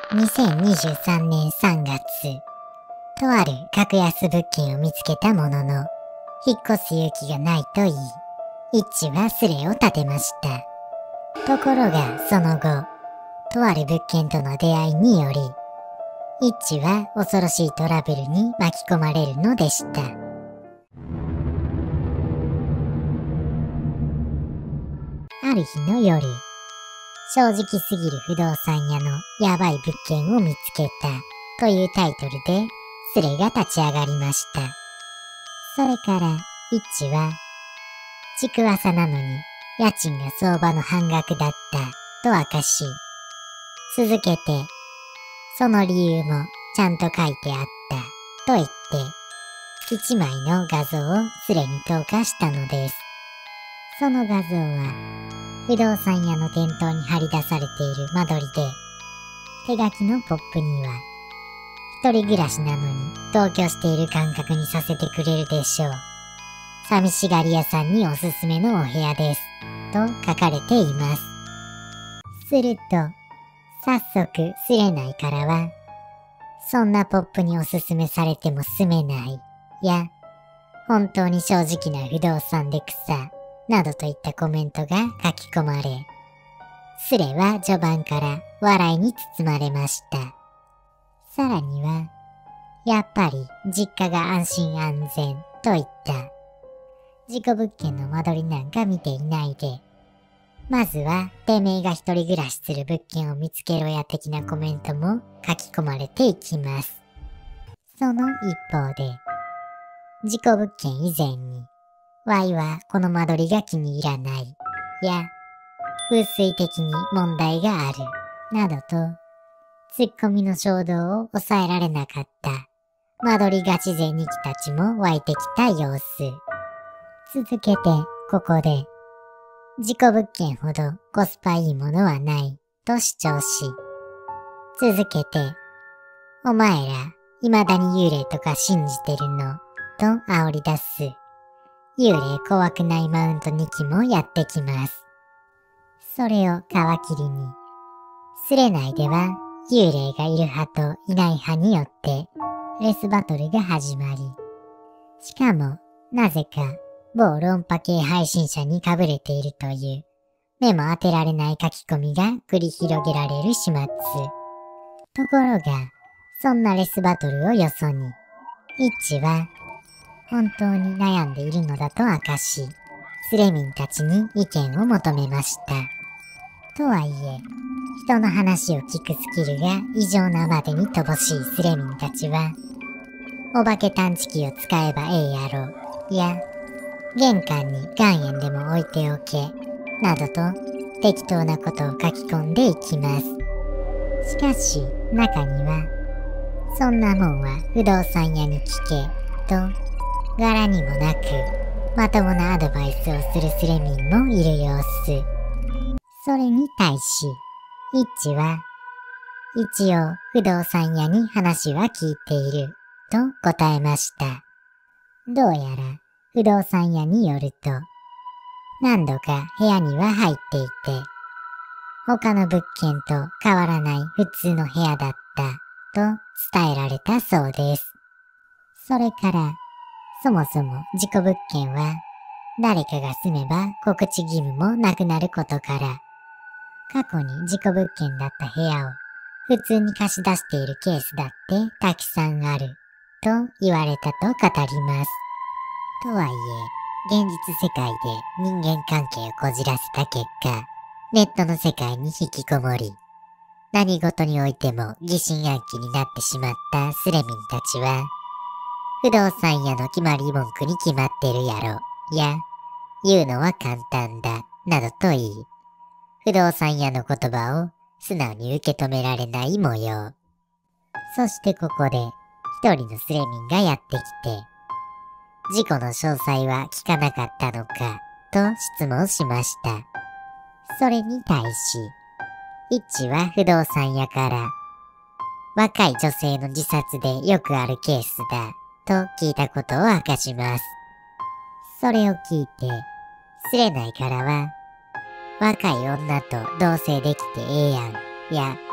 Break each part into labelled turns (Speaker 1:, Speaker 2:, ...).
Speaker 1: 2023年3月、とある格安物件を見つけたものの、引っ越す勇気がないと言い、一致はスレを立てました。ところがその後、とある物件との出会いにより、一致は恐ろしいトラブルに巻き込まれるのでした。ある日の夜、正直すぎる不動産屋のやばい物件を見つけたというタイトルでスレが立ち上がりました。それから一致は築浅なのに家賃が相場の半額だったと明かし、続けてその理由もちゃんと書いてあったと言って一枚の画像をスレに投下したのです。その画像は不動産屋の店頭に張り出されている間取りで、手書きのポップには、一人暮らしなのに同居している感覚にさせてくれるでしょう。寂しがり屋さんにおすすめのお部屋です。と書かれています。すると、早速スレ内からは、そんなポップにおすすめされても住めない。や、本当に正直な不動産で草。などといったコメントが書き込まれ、スレは序盤から笑いに包まれました。さらには、やっぱり実家が安心安全といった事故物件の間取りなんか見ていないで、まずはてめえが一人暮らしする物件を見つけろや的なコメントも書き込まれていきます。その一方で、事故物件以前に、わいはこの間取りが気に入らない。や、風水的に問題がある。などと、ツッコミの衝動を抑えられなかった間取りガチ勢ニキたちも湧いてきた様子。続けて、ここで、事故物件ほどコスパいいものはないと主張し、続けて、お前ら、未だに幽霊とか信じてるのと煽り出す。幽霊怖くないマウント2期もやってきます。それを皮切りに、スレ内では幽霊がいる派といない派によってレスバトルが始まり、しかもなぜか某論破系配信者に被れているという目も当てられない書き込みが繰り広げられる始末。ところが、そんなレスバトルをよそに、一致は本当に悩んでいるのだと明かし、スレ民たちに意見を求めました。とはいえ、人の話を聞くスキルが異常なまでに乏しいスレ民たちは、お化け探知機を使えばええやろ、や、玄関に岩塩でも置いておけ、などと適当なことを書き込んでいきます。しかし、中には、そんなもんは不動産屋に聞け、と、柄にもなく、まともなアドバイスをするスレ民もいる様子。それに対し、一致は、一応不動産屋に話は聞いている、と答えました。どうやら不動産屋によると、何度か部屋には入っていて、他の物件と変わらない普通の部屋だった、と伝えられたそうです。それから、そもそも事故物件は誰かが住めば告知義務もなくなることから、過去に事故物件だった部屋を普通に貸し出しているケースだってたくさんあると言われたと語ります。とはいえ、現実世界で人間関係をこじらせた結果、ネットの世界に引きこもり、何事においても疑心暗鬼になってしまったスレ民たちは、不動産屋の決まり文句に決まってるやろ、や、言うのは簡単だ、などと言い、不動産屋の言葉を素直に受け止められない模様。そしてここで、一人のスレ民がやってきて、事故の詳細は聞かなかったのか、と質問しました。それに対し、一致は不動産屋から、若い女性の自殺でよくあるケースだ、と聞いたことを明かします。それを聞いて、スレ内からは、若い女と同棲できてええやん、や、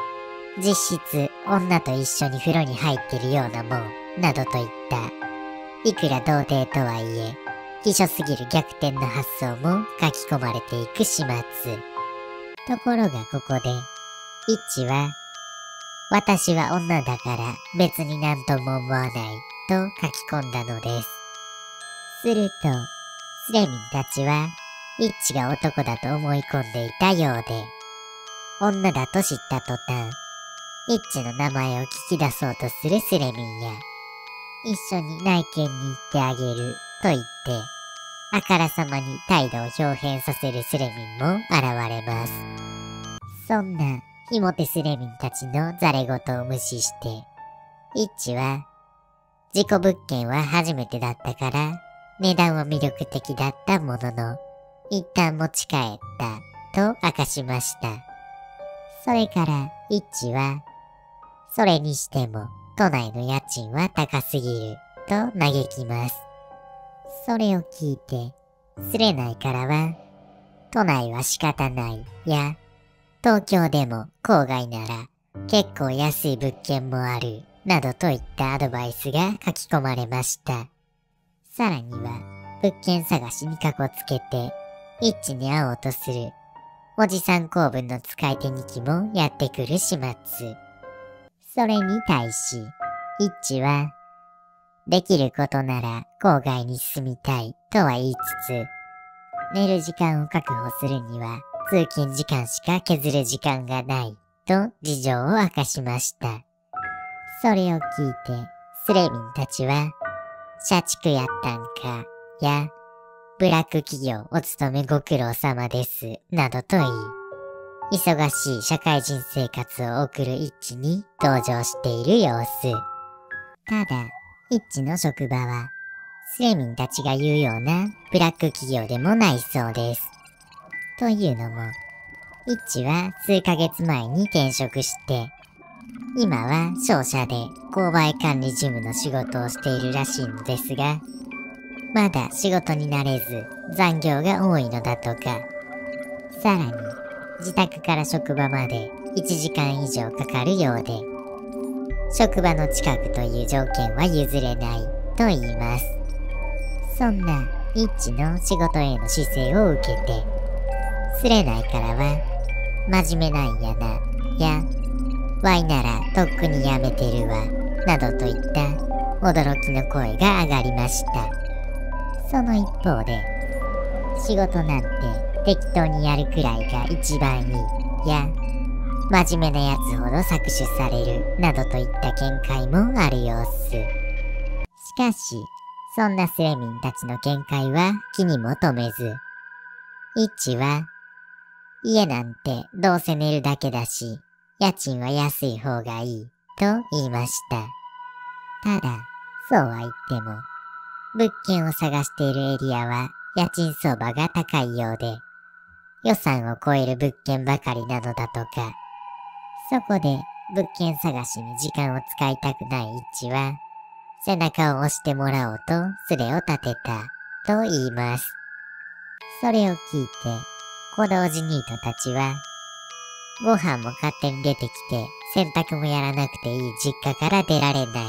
Speaker 1: 実質女と一緒に風呂に入ってるようなもん、などといった、いくら童貞とはいえ、希少すぎる逆転の発想も書き込まれていく始末。ところがここで、イッチは、私は女だから別になんとも思わないと書き込んだのです。すると、スレミンたちは、イッチが男だと思い込んでいたようで、女だと知った途端、イッチの名前を聞き出そうとするスレミンや、一緒に内見に行ってあげると言って、あからさまに態度を表変させるスレミンも現れます。そんなヒモテスレミンたちのザレ言を無視して、イッチは、事故物件は初めてだったから、値段は魅力的だったものの、一旦持ち帰ったと明かしました。それからイッチは、それにしても都内の家賃は高すぎると嘆きます。それを聞いて、スレナイからは、都内は仕方ないや、東京でも郊外なら結構安い物件もあるなどといったアドバイスが書き込まれました。さらには物件探しにかこつけて、イッチに会おうとするおじさん公文の使い手2機もやってくる始末。それに対し、イッチは、できることなら郊外に住みたいとは言いつつ、寝る時間を確保するには通勤時間しか削る時間がないと事情を明かしました。それを聞いて、スレミンたちは、社畜やったんか、や、ブラック企業お勤めご苦労様です、などと言い、忙しい社会人生活を送るイッチに同情している様子。ただ、イッチの職場は、スレミンたちが言うようなブラック企業でもないそうです。というのも、イッチは数ヶ月前に転職して、今は商社で購買管理事務の仕事をしているらしいのですが、まだ仕事に慣れず残業が多いのだとか、さらに自宅から職場まで1時間以上かかるようで、職場の近くという条件は譲れないと言います。そんなイッチの仕事への姿勢を受けて、スレナイからは、真面目なんやな、や、ワイならとっくにやめてるわ、などといった驚きの声が上がりました。その一方で、仕事なんて適当にやるくらいが一番いい、や、真面目なやつほど搾取される、などといった見解もある様子。しかし、そんなスレミンたちの見解は気にも留めず、イッチは、家なんてどうせ寝るだけだし、家賃は安い方がいい、と言いました。ただ、そうは言っても、物件を探しているエリアは家賃相場が高いようで、予算を超える物件ばかりなのだとか、そこで物件探しに時間を使いたくないイッチは、背中を押してもらおうとスレを立てた、と言います。それを聞いて、小道寺ニートたちは、ご飯も勝手に出てきて、洗濯もやらなくていい実家から出られない、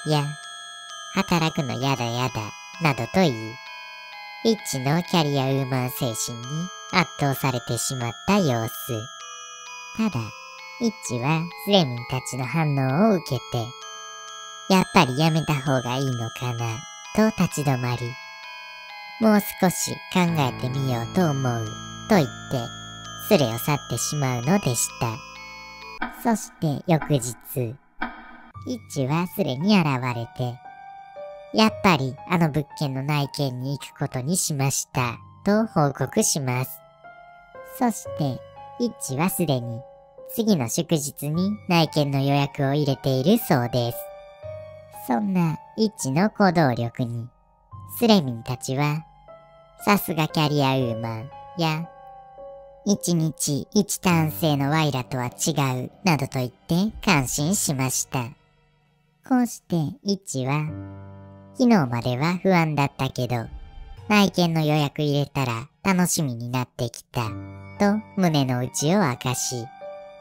Speaker 1: や、働くのやだやだ、などと言い、イッチのキャリアウーマン精神に圧倒されてしまった様子。ただ、イッチはスレミンたちの反応を受けて、やっぱりやめた方がいいのかな、と立ち止まり、もう少し考えてみようと思う、と言って、スレを去ってしまうのでした。そして翌日、イッチはスレに現れて、やっぱりあの物件の内見に行くことにしました、と報告します。そして、イッチはすでに次の祝日に内見の予約を入れているそうです。そんなイッチの行動力に、スレミンたちは、さすがキャリアウーマンや、一日一ターン制のワイラとは違うなどと言って感心しました。こうしてイッチは、昨日までは不安だったけど、内見の予約入れたら楽しみになってきた、と胸の内を明かし、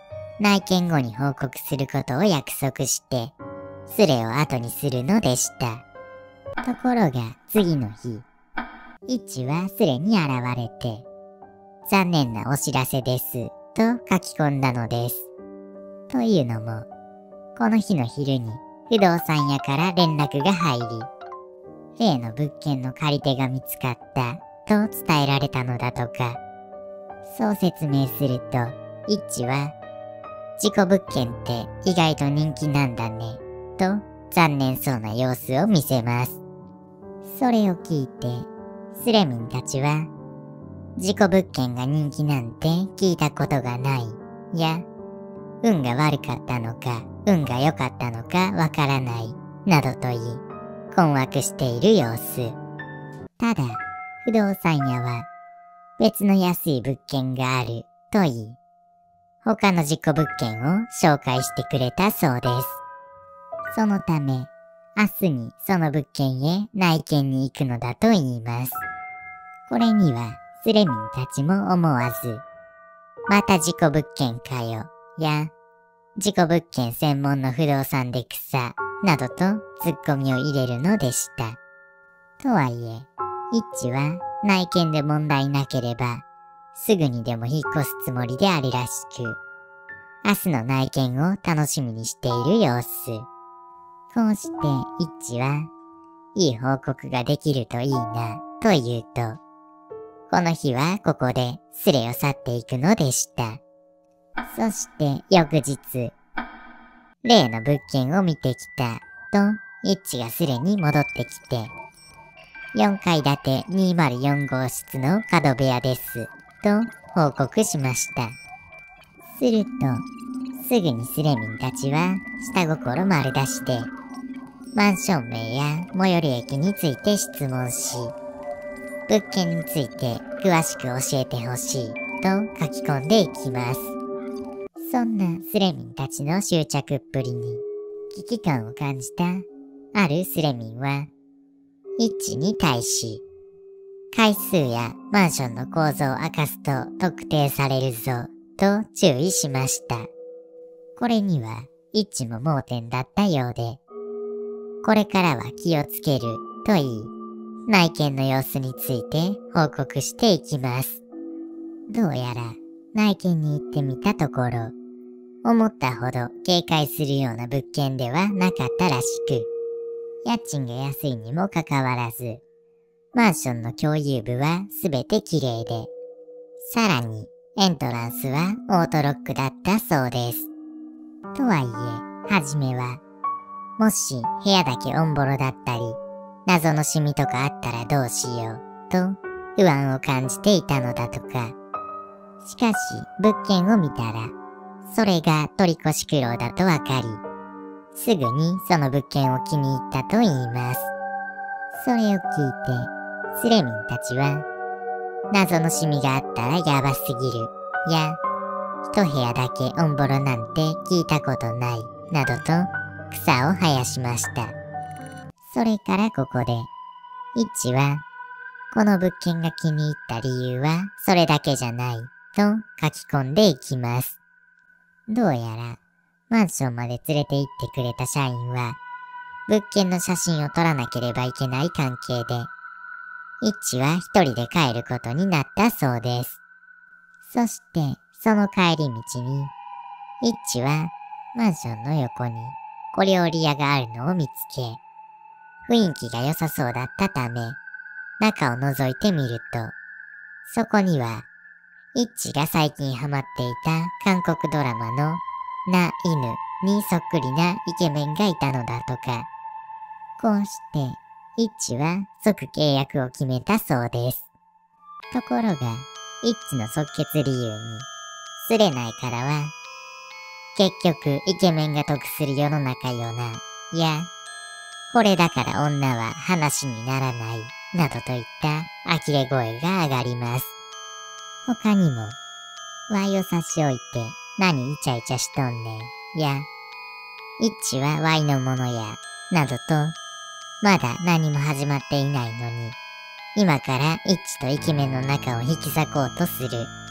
Speaker 1: 内見後に報告することを約束して、スレを後にするのでした。ところが次の日、イッチはスレに現れて、残念なお知らせです、と書き込んだのです。というのも、この日の昼に不動産屋から連絡が入り、例の物件の借り手が見つかったと伝えられたのだとか。そう説明すると、イッチは、事故物件って意外と人気なんだね、と残念そうな様子を見せます。それを聞いて、スレ民たちは、事故物件が人気なんて聞いたことがない、や、運が悪かったのか、運が良かったのかわからない、などと言い、困惑している様子。ただ、不動産屋は、別の安い物件がある、と言い、他の事故物件を紹介してくれたそうです。そのため、明日にその物件へ内見に行くのだと言います。これには、スレ民たちも思わず、また事故物件かよ、や、事故物件専門の不動産で草、などとツッコミを入れるのでした。とはいえ、イッチは内見で問題なければ、すぐにでも引っ越すつもりであるらしく、明日の内見を楽しみにしている様子。こうしてイッチは、いい報告ができるといいな、と言うと、この日はここでスレを去っていくのでした。そして翌日、例の物件を見てきた、と、イッチがスレに戻ってきて、4階建て204号室の角部屋です、と報告しました。すると、すぐにスレ民たちは下心丸出しで、マンション名や最寄り駅について質問し、物件について詳しく教えてほしいと書き込んでいきます。そんなスレ民たちの執着っぷりに危機感を感じたあるスレ民は、イッチに対し、階数やマンションの構造を明かすと特定されるぞと注意しました。これにはイッチも盲点だったようで、これからは気をつけると言い、内見の様子について報告していきます。どうやら内見に行ってみたところ、思ったほど警戒するような物件ではなかったらしく、家賃が安いにもかかわらず、マンションの共有部はすべて綺麗で、さらにエントランスはオートロックだったそうです。とはいえ、はじめは、もし部屋だけオンボロだったり、謎のシミとかあったらどうしよう、と不安を感じていたのだとか。しかし、物件を見たら、それが取越苦労だとわかり、すぐにその物件を気に入ったと言います。それを聞いて、スレ民たちは、謎のシミがあったらやばすぎる、や、一部屋だけオンボロなんて聞いたことない、などと草を生やしました。それからここで、イッチは、この物件が気に入った理由はそれだけじゃない、と書き込んでいきます。どうやら、マンションまで連れて行ってくれた社員は、物件の写真を撮らなければいけない関係で、イッチは一人で帰ることになったそうです。そして、その帰り道に、イッチはマンションの横に小料理屋があるのを見つけ、雰囲気が良さそうだったため、中を覗いてみると、そこには、イッチが最近ハマっていた韓国ドラマのな犬にそっくりなイケメンがいたのだとか。こうして、イッチは即契約を決めたそうです。ところが、イッチの即決理由に、すれないからは、結局イケメンが得する世の中よな、や、これだから女は話にならない、などといった呆れ声が上がります。他にも、ワイを差し置いて何イチャイチャしとんねん、や、イッチはワイのものや、などと、まだ何も始まっていないのに、今からイッチとイケメンの仲を引き裂こうとする。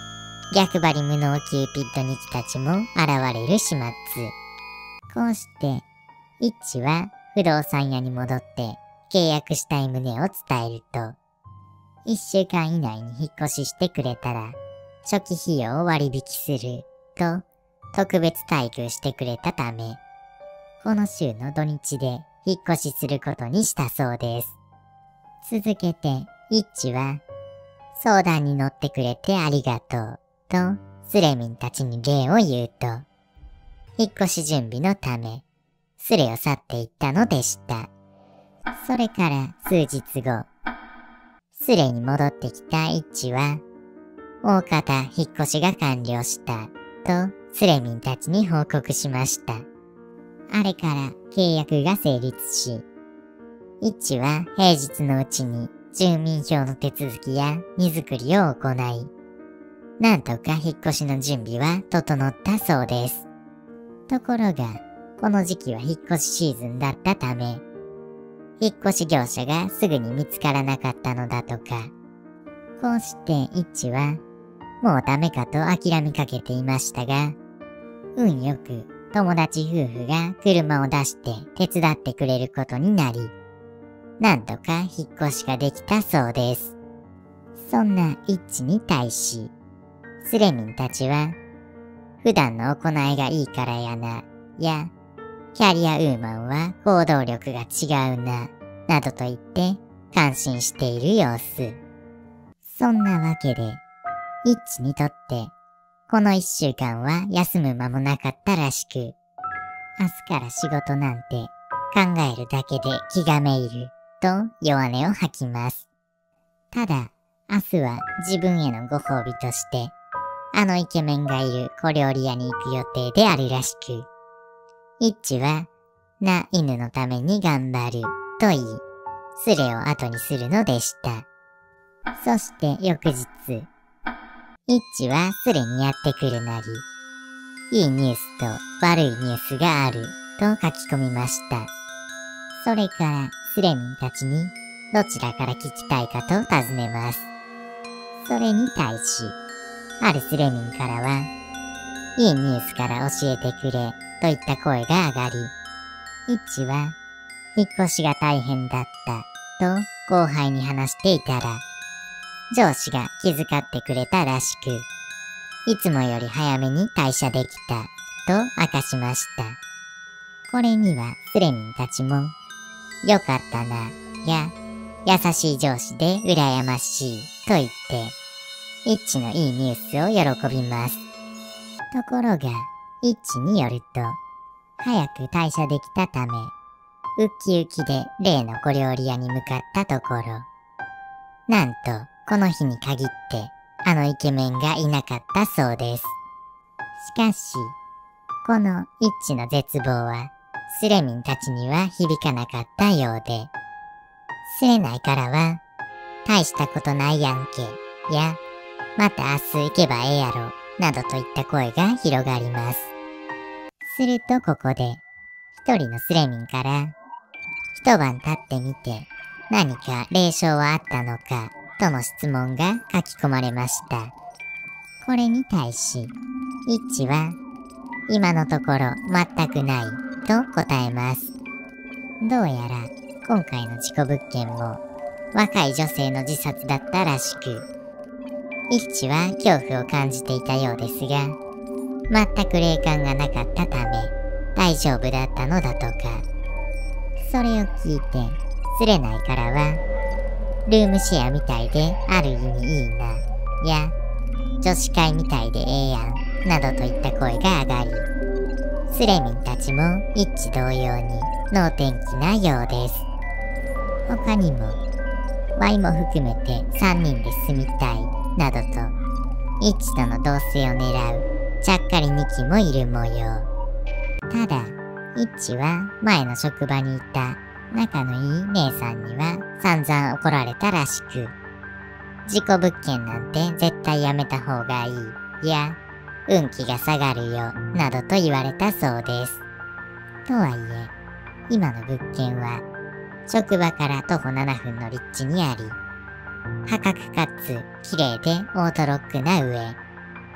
Speaker 1: 逆張り無能キューピッドニキたちも現れる始末。こうして、イッチは不動産屋に戻って契約したい旨を伝えると、1週間以内に引っ越ししてくれたら、初期費用を割引すると特別待遇してくれたため、この週の土日で引っ越しすることにしたそうです。続けて、イッチは、相談に乗ってくれてありがとうとスレミンたちに礼を言うと、引っ越し準備のため、スレを去っていったのでした。それから数日後、スレに戻ってきたイッチは、大方引っ越しが完了したとスレミンたちに報告しました。あれから契約が成立し、イッチは平日のうちに住民票の手続きや荷造りを行い、なんとか引っ越しの準備は整ったそうです。ところが、この時期は引っ越しシーズンだったため、引っ越し業者がすぐに見つからなかったのだとか、こうしてイッチは、もうダメかと諦めかけていましたが、運よく友達夫婦が車を出して手伝ってくれることになり、なんとか引っ越しができたそうです。そんなイッチに対し、スレミンたちは、普段の行いがいいからやな、や、キャリアウーマンは行動力が違うな、などと言って感心している様子。そんなわけで、イッチにとって、この1週間は休む間もなかったらしく、明日から仕事なんて考えるだけで気がめいると弱音を吐きます。ただ、明日は自分へのご褒美として、あのイケメンがいる小料理屋に行く予定であるらしく、イッチは、な犬のために頑張ると言い、スレを後にするのでした。そして翌日、イッチはスレにやってくるなり、いいニュースと悪いニュースがあると書き込みました。それからスレミンたちにどちらから聞きたいかと尋ねます。それに対し、あるスレミンからは、いいニュースから教えてくれといった声が上がり、イッチは引っ越しが大変だったと後輩に話していたら、上司が気遣ってくれたらしく、いつもより早めに退社できたと明かしました。これにはスレミンたちも、よかったな、や、優しい上司で羨ましいと言って、イッチのいいニュースを喜びます。ところが、イッチによると、早く退社できたため、ウッキウキで例の小料理屋に向かったところ、なんとこの日に限ってあのイケメンがいなかったそうです。しかし、このイッチの絶望はスレミンたちには響かなかったようで、スレないからは大したことないやんけ、や、また明日行けばええやろ、などといった声が広がります。するとここで、一人のスレミンから、一晩経ってみて何か霊障はあったのかとの質問が書き込まれました。これに対し、イッチは、今のところ全くないと答えます。どうやら今回の事故物件も若い女性の自殺だったらしく、イッチは恐怖を感じていたようですが、全く霊感がなかったため大丈夫だったのだとか。それを聞いて、スレないからは、ルームシェアみたいである意味いいな、や、女子会みたいでええやん、などといった声が上がり、スレミンたちも一致同様に能天気なようです。他にも、ワイも含めて3人で住みたい、などと、一致との同棲を狙う、ちゃっかり2機もいる模様。ただ、イッチは前の職場にいた仲のいい姉さんには散々怒られたらしく、事故物件なんて絶対やめた方がいい、や、運気が下がるよ、などと言われたそうです。とはいえ、今の物件は職場から徒歩7分の立地にあり、破格かつ綺麗でオートロックな上、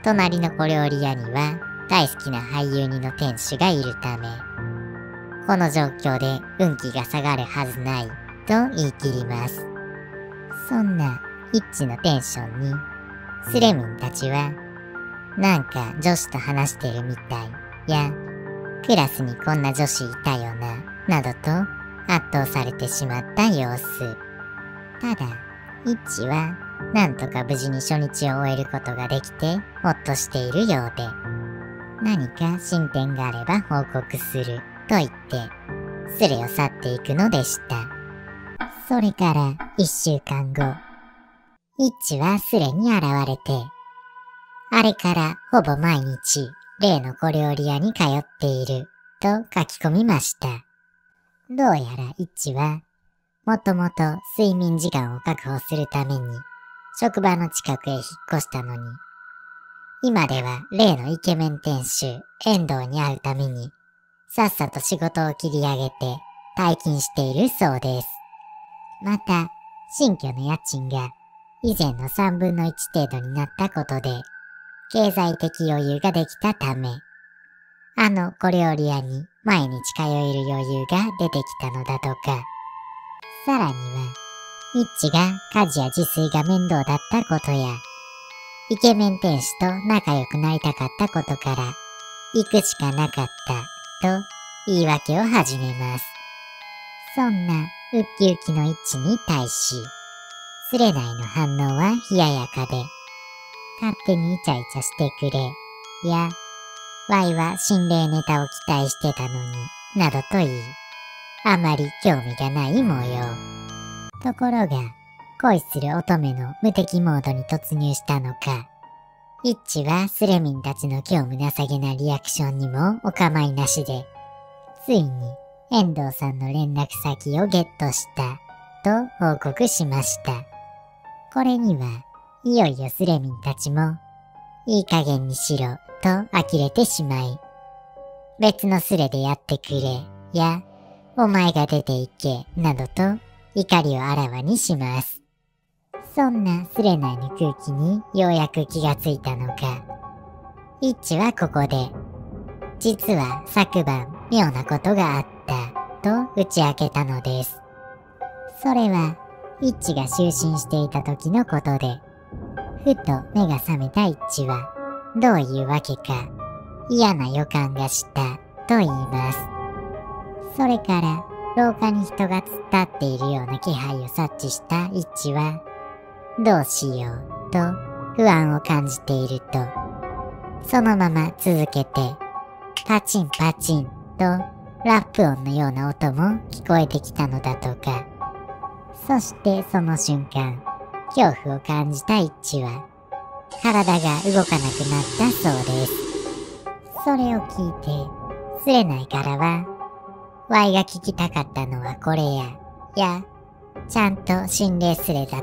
Speaker 1: 隣の小料理屋には大好きな俳優にの店主がいるため、この状況で運気が下がるはずないと言い切ります。そんなイッチのテンションにスレミンたちは、なんか女子と話してるみたいや、クラスにこんな女子いたよな、などと圧倒されてしまった様子。ただ、イッチはなんとか無事に初日を終えることができてほっとしているようで、何か進展があれば報告すると言ってスレを去っていくのでした。それから1週間後、イッチはスレに現れて、あれからほぼ毎日例の小料理屋に通っていると書き込みました。どうやらイッチはもともと睡眠時間を確保するために職場の近くへ引っ越したのに、今では例のイケメン店主遠藤に会うためにさっさと仕事を切り上げて退勤しているそうです。また、新居の家賃が以前の3分の1程度になったことで経済的余裕ができたため、あの小料理屋に毎日通える余裕が出てきたのだとか、さらには、イッチが家事や自炊が面倒だったことや、イケメン店主と仲良くなりたかったことから、行くしかなかったと言い訳を始めます。そんなウッキウキのイッチに対し、スレナイの反応は冷ややかで、勝手にイチャイチャしてくれ、や、ワイは心霊ネタを期待してたのに、などと言い、あまり興味がない模様。ところが、恋する乙女の無敵モードに突入したのか、イッチはスレミンたちの興味なさげなリアクションにもお構いなしで、ついに遠藤さんの連絡先をゲットしたと報告しました。これにはいよいよスレミンたちもいい加減にしろと呆れてしまい、別のスレでやってくれやお前が出て行けなどと怒りをあらわにします。そんなスレ内の空気にようやく気がついたのか、イッチはここで、実は昨晩妙なことがあったと打ち明けたのです。それはイッチが就寝していた時のことで、ふと目が覚めたイッチはどういうわけか嫌な予感がしたと言います。それから廊下に人が突っ立っているような気配を察知したイッチは、どうしようと不安を感じていると、そのまま続けてパチンパチンとラップ音のような音も聞こえてきたのだとか。そしてその瞬間、恐怖を感じたイッチは体が動かなくなったそうです。それを聞いてスレナイからは、ワイが聞きたかったのはこれや、ちゃんと心霊スレだった、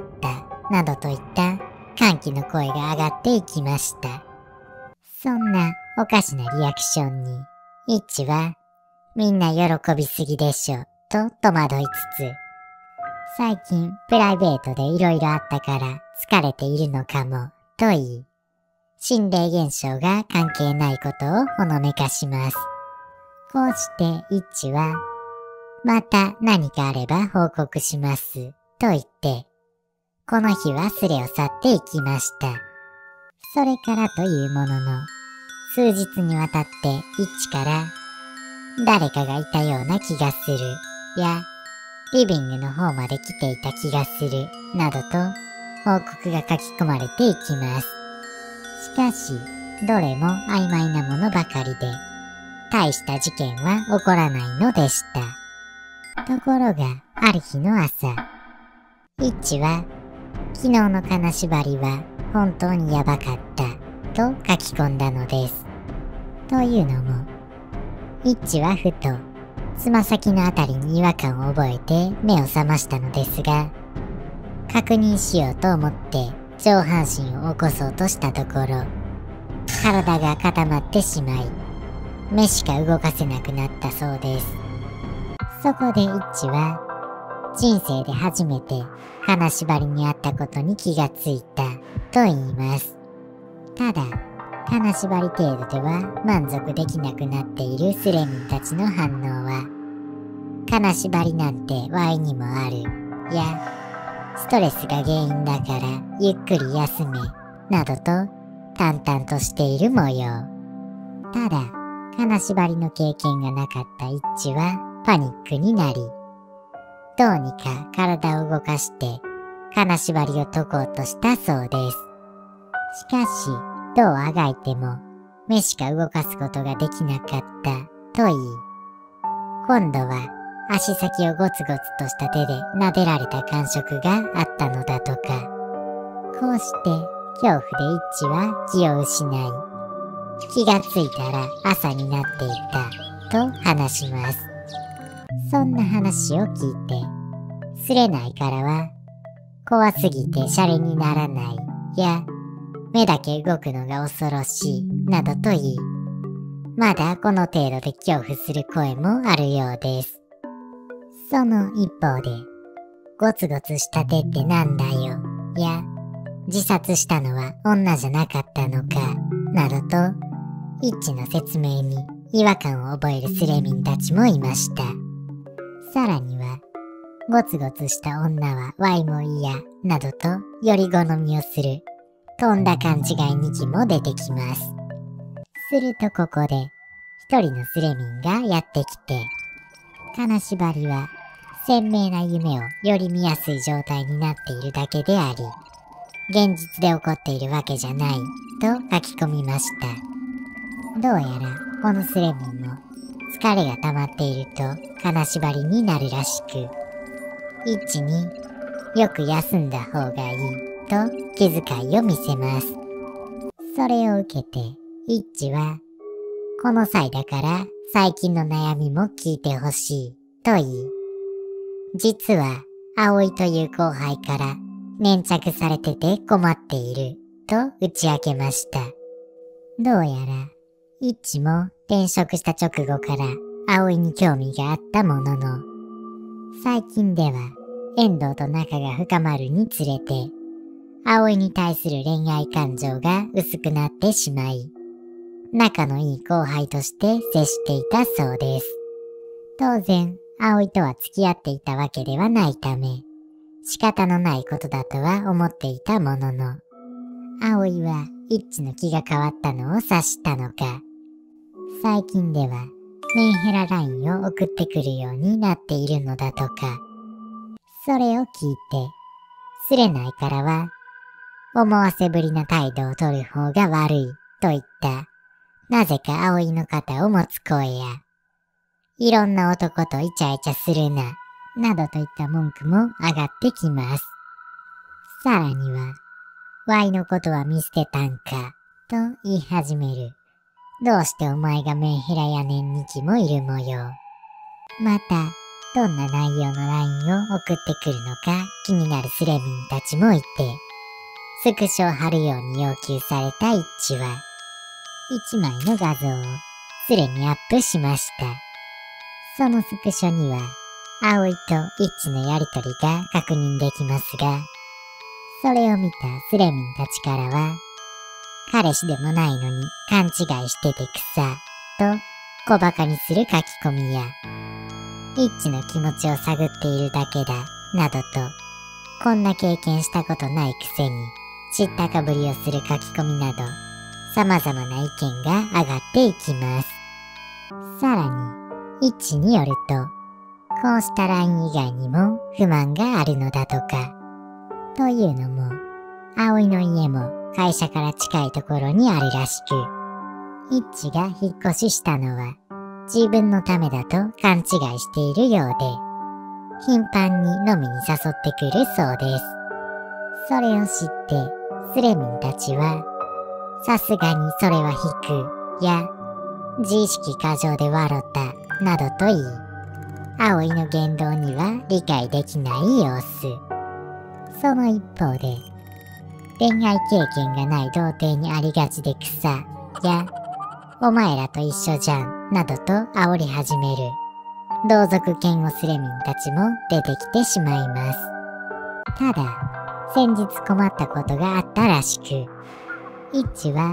Speaker 1: などといった歓喜の声が上がっていきました。そんなおかしなリアクションに、イッチは、みんな喜びすぎでしょ、と戸惑いつつ、最近プライベートで色々あったから疲れているのかも、と言い、心霊現象が関係ないことをほのめかします。こうしてイッチは、また何かあれば報告します、と言って、この日はスレを去っていきました。それからというものの、数日にわたってイッチから、誰かがいたような気がする、や、リビングの方まで来ていた気がする、などと報告が書き込まれていきます。しかし、どれも曖昧なものばかりで、大した事件は起こらないのでした。ところが、ある日の朝、イッチは、昨日の金縛りは本当にやばかったと書き込んだのです。というのも、イッチはふとつま先のあたりに違和感を覚えて目を覚ましたのですが、確認しようと思って上半身を起こそうとしたところ、体が固まってしまい、目しか動かせなくなったそうです。そこでイッチは、人生で初めて金縛りにあったことに気がついたと言います。ただ、 金縛り程度では満足できなくなっているスレミンたちの反応は、金縛りなんてワイにもある、や、ストレスが原因だからゆっくり休め、などと淡々としている模様。ただ、金縛りの経験がなかったイッチはパニックになり、どうにか体を動かして金縛りを解こうとしたそうです。しかし、どうあがいても目しか動かすことができなかったと言い、今度は足先をゴツゴツとした手で撫でられた感触があったのだとか。こうして恐怖でイッチは気を失い、気がついたら朝になっていたと話します。そんな話を聞いて、すれないからは怖すぎてシャレにならないや、目だけ動くのが恐ろしいなどと言い、まだこの程度で恐怖する声もあるようです。その一方で、ゴツゴツした手ってなんだよや、自殺したのは女じゃなかったのかなどと、イッチの説明に違和感を覚えるスレミンたちもいました。さらには、ゴツゴツした女はワイも嫌などとより好みをするとんだ勘違いに気も出てきます。するとここで一人のスレミンがやってきて、金縛りは鮮明な夢をより見やすい状態になっているだけであり、現実で起こっているわけじゃないと書き込みました。どうやらこのスレミンも疲れが溜まっていると金縛りになるらしく、イッチによく休んだ方がいいと気遣いを見せます。それを受けてイッチは、この際だから最近の悩みも聞いてほしいと言い、実は葵という後輩から粘着されてて困っていると打ち明けました。どうやらイッチも転職した直後から葵に興味があったものの、最近では遠藤と仲が深まるにつれて、葵に対する恋愛感情が薄くなってしまい、仲のいい後輩として接していたそうです。当然、葵とは付き合っていたわけではないため、仕方のないことだとは思っていたものの、葵はイッチの気が変わったのを察したのか、最近ではメンヘララインを送ってくるようになっているのだとか。それを聞いて、すれないからは、思わせぶりな態度を取る方が悪いといった、なぜか葵の肩を持つ声や、いろんな男とイチャイチャするな、などといった文句も上がってきます。さらには、ワイのことは見捨てたんか、と言い始める。どうしてお前がメンヘラやねんに気もいる模様。また、どんな内容の LINE を送ってくるのか気になるスレミンたちもいて、スクショを貼るように要求されたイッチは、一枚の画像をスレにアップしました。そのスクショには、葵とイッチのやりとりが確認できますが、それを見たスレミンたちからは、彼氏でもないのに勘違いしてて草と小馬鹿にする書き込みや、イッチの気持ちを探っているだけだなどと、こんな経験したことないくせに知ったかぶりをする書き込みなど、様々な意見が上がっていきます。さらに、イッチによると、こうした LINE 以外にも不満があるのだとか。というのも、葵の家も会社から近いところにあるらしく、イッチが引っ越ししたのは自分のためだと勘違いしているようで、頻繁に飲みに誘ってくるそうです。それを知って、スレミンたちは、さすがにそれは引く、や、自意識過剰で笑った、などと言い、葵の言動には理解できない様子。その一方で、恋愛経験がない童貞にありがちで草、や、お前らと一緒じゃん、などと煽り始める。同族嫌悪スレミンたちも出てきてしまいます。ただ、先日困ったことがあったらしく、イッチは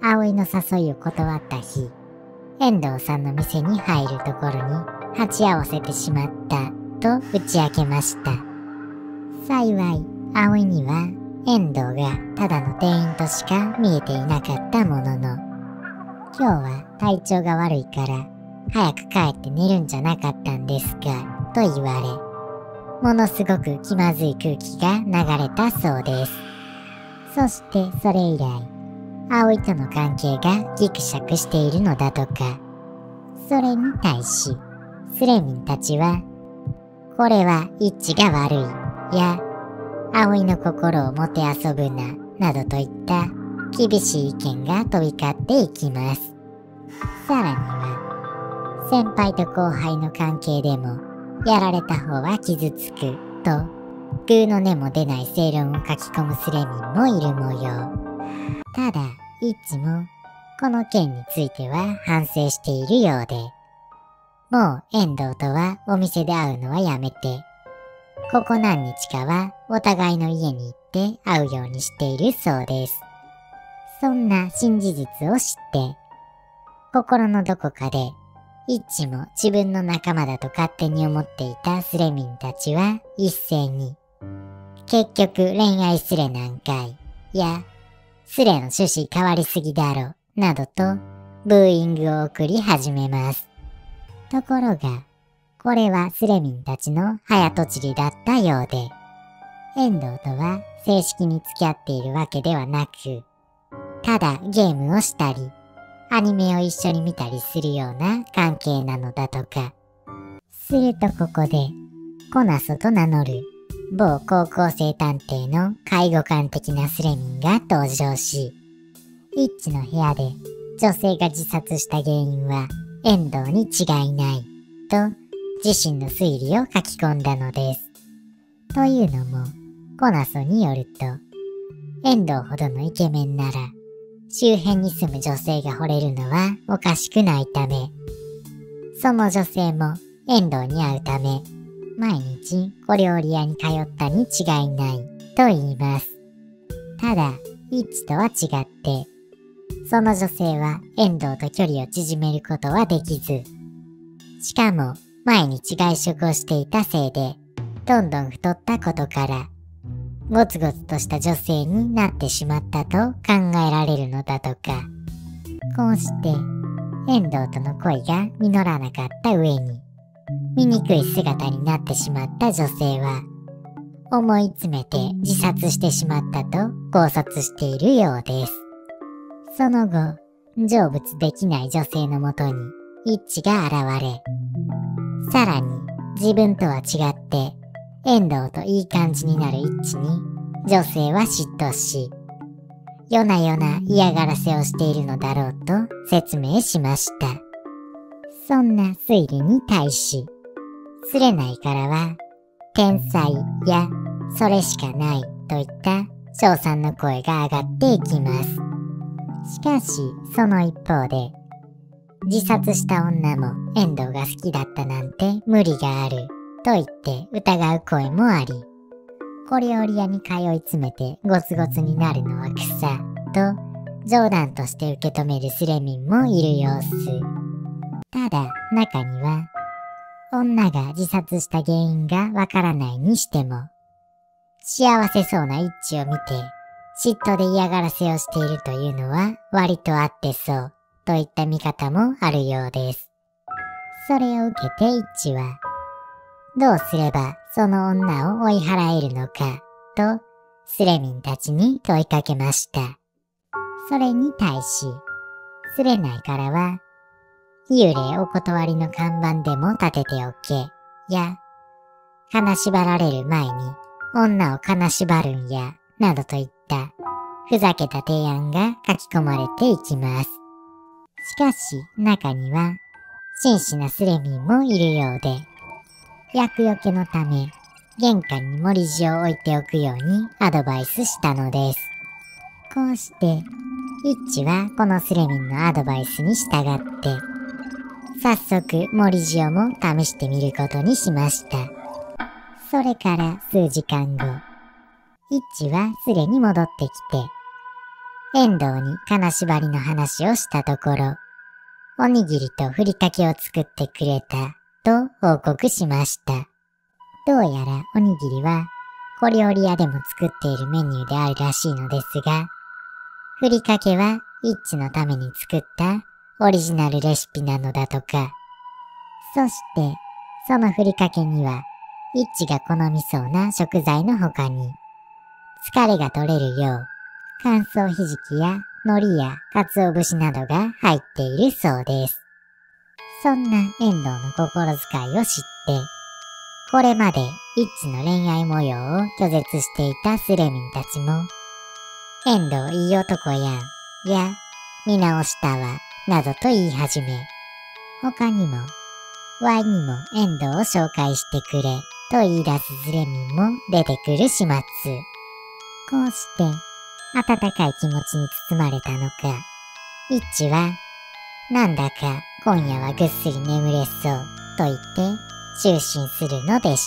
Speaker 1: 葵の誘いを断った日、遠藤さんの店に入るところに鉢合わせてしまったと打ち明けました。幸い、葵には遠藤がただの店員としか見えていなかったものの、今日は体調が悪いから早く帰って寝るんじゃなかったんですかと言われ、ものすごく気まずい空気が流れたそうです。そしてそれ以来、葵との関係がギクシャクしているのだとか。それに対し、スレミンたちは、これは一致が悪い、や、葵の心をもてあそぶな、などといった厳しい意見が飛び交っていきます。さらには、先輩と後輩の関係でも、やられた方は傷つく、と、グーの音も出ない正論を書き込むスレミンもいる模様。ただ、イッチも、この件については反省しているようで、もう遠藤とはお店で会うのはやめて、ここ何日かはお互いの家に行って会うようにしているそうです。そんな新事実を知って、心のどこかで、イッチも自分の仲間だと勝手に思っていたスレミンたちは一斉に、結局恋愛スレなんかい、や、スレの趣旨変わりすぎだろ、などとブーイングを送り始めます。ところが、これはスレミンたちの早とちりだったようで、遠藤とは正式に付き合っているわけではなく、ただゲームをしたり、アニメを一緒に見たりするような関係なのだとか。するとここで、コナソと名乗る某高校生探偵の介護官的なスレミンが登場し、イッチの部屋で女性が自殺した原因は遠藤に違いないと自身の推理を書き込んだのです。というのも、コナソによると、遠藤ほどのイケメンなら周辺に住む女性が惚れるのはおかしくないため、その女性も遠藤に会うため、毎日小料理屋に通ったに違いないと言います。ただ、イッチとは違って、その女性は遠藤と距離を縮めることはできず、しかも毎日外食をしていたせいで、どんどん太ったことから、ゴツゴツとした女性になってしまったと考えられるのだとか。こうして、遠藤との恋が実らなかった上に、醜い姿になってしまった女性は、思い詰めて自殺してしまったと考察しているようです。その後、成仏できない女性のもとにイッチが現れ、さらに自分とは違って遠藤といい感じになるイッチに女性は嫉妬し、夜な夜な嫌がらせをしているのだろうと説明しました。そんな推理に対し、スレナイからは、天才やそれしかないといった称賛の声が上がっていきます。しかし、その一方で、自殺した女も遠藤が好きだったなんて無理があると言って疑う声もあり、小料理屋に通い詰めてゴツゴツになるのは草と冗談として受け止めるスレミンもいる様子。ただ中には、女が自殺した原因がわからないにしても、幸せそうなイッチを見て嫉妬で嫌がらせをしているというのは割とあってそうといった見方もあるようです。それを受けてイッチは、どうすればその女を追い払えるのかとスレミンたちに問いかけました。それに対し、スレナイからは、幽霊お断りの看板でも立てておけ、や、金縛られる前に女を金縛るんや、などといったふざけた提案が書き込まれていきます。しかし中には真摯なスレミンもいるようで、厄除けのため玄関に盛り塩を置いておくようにアドバイスしたのです。こうしてイッチはこのスレミンのアドバイスに従って早速盛り塩も試してみることにしました。それから数時間後、イッチはスレに戻ってきて、 遠藤に金縛りの話をしたところ、おにぎりとふりかけを作ってくれたと報告しました。どうやらおにぎりは小料理屋でも作っているメニューであるらしいのですが、ふりかけはイッチのために作ったオリジナルレシピなのだとか。そして、そのふりかけには、イッチが好みそうな食材の他に、疲れが取れるよう、乾燥ひじきや海苔や鰹節などが入っているそうです。そんな遠藤の心遣いを知って、これまでイッチの恋愛模様を拒絶していたスレミンたちも、遠藤いい男やん、や、見直したわ、などと言い始め、他にも、ワイにも遠藤を紹介してくれ、と言い出すスレミンも出てくる始末。こうして、温かい気持ちに包まれたのか、イッチは、なんだか今夜はぐっすり眠れそう、と言って、就寝するのでした。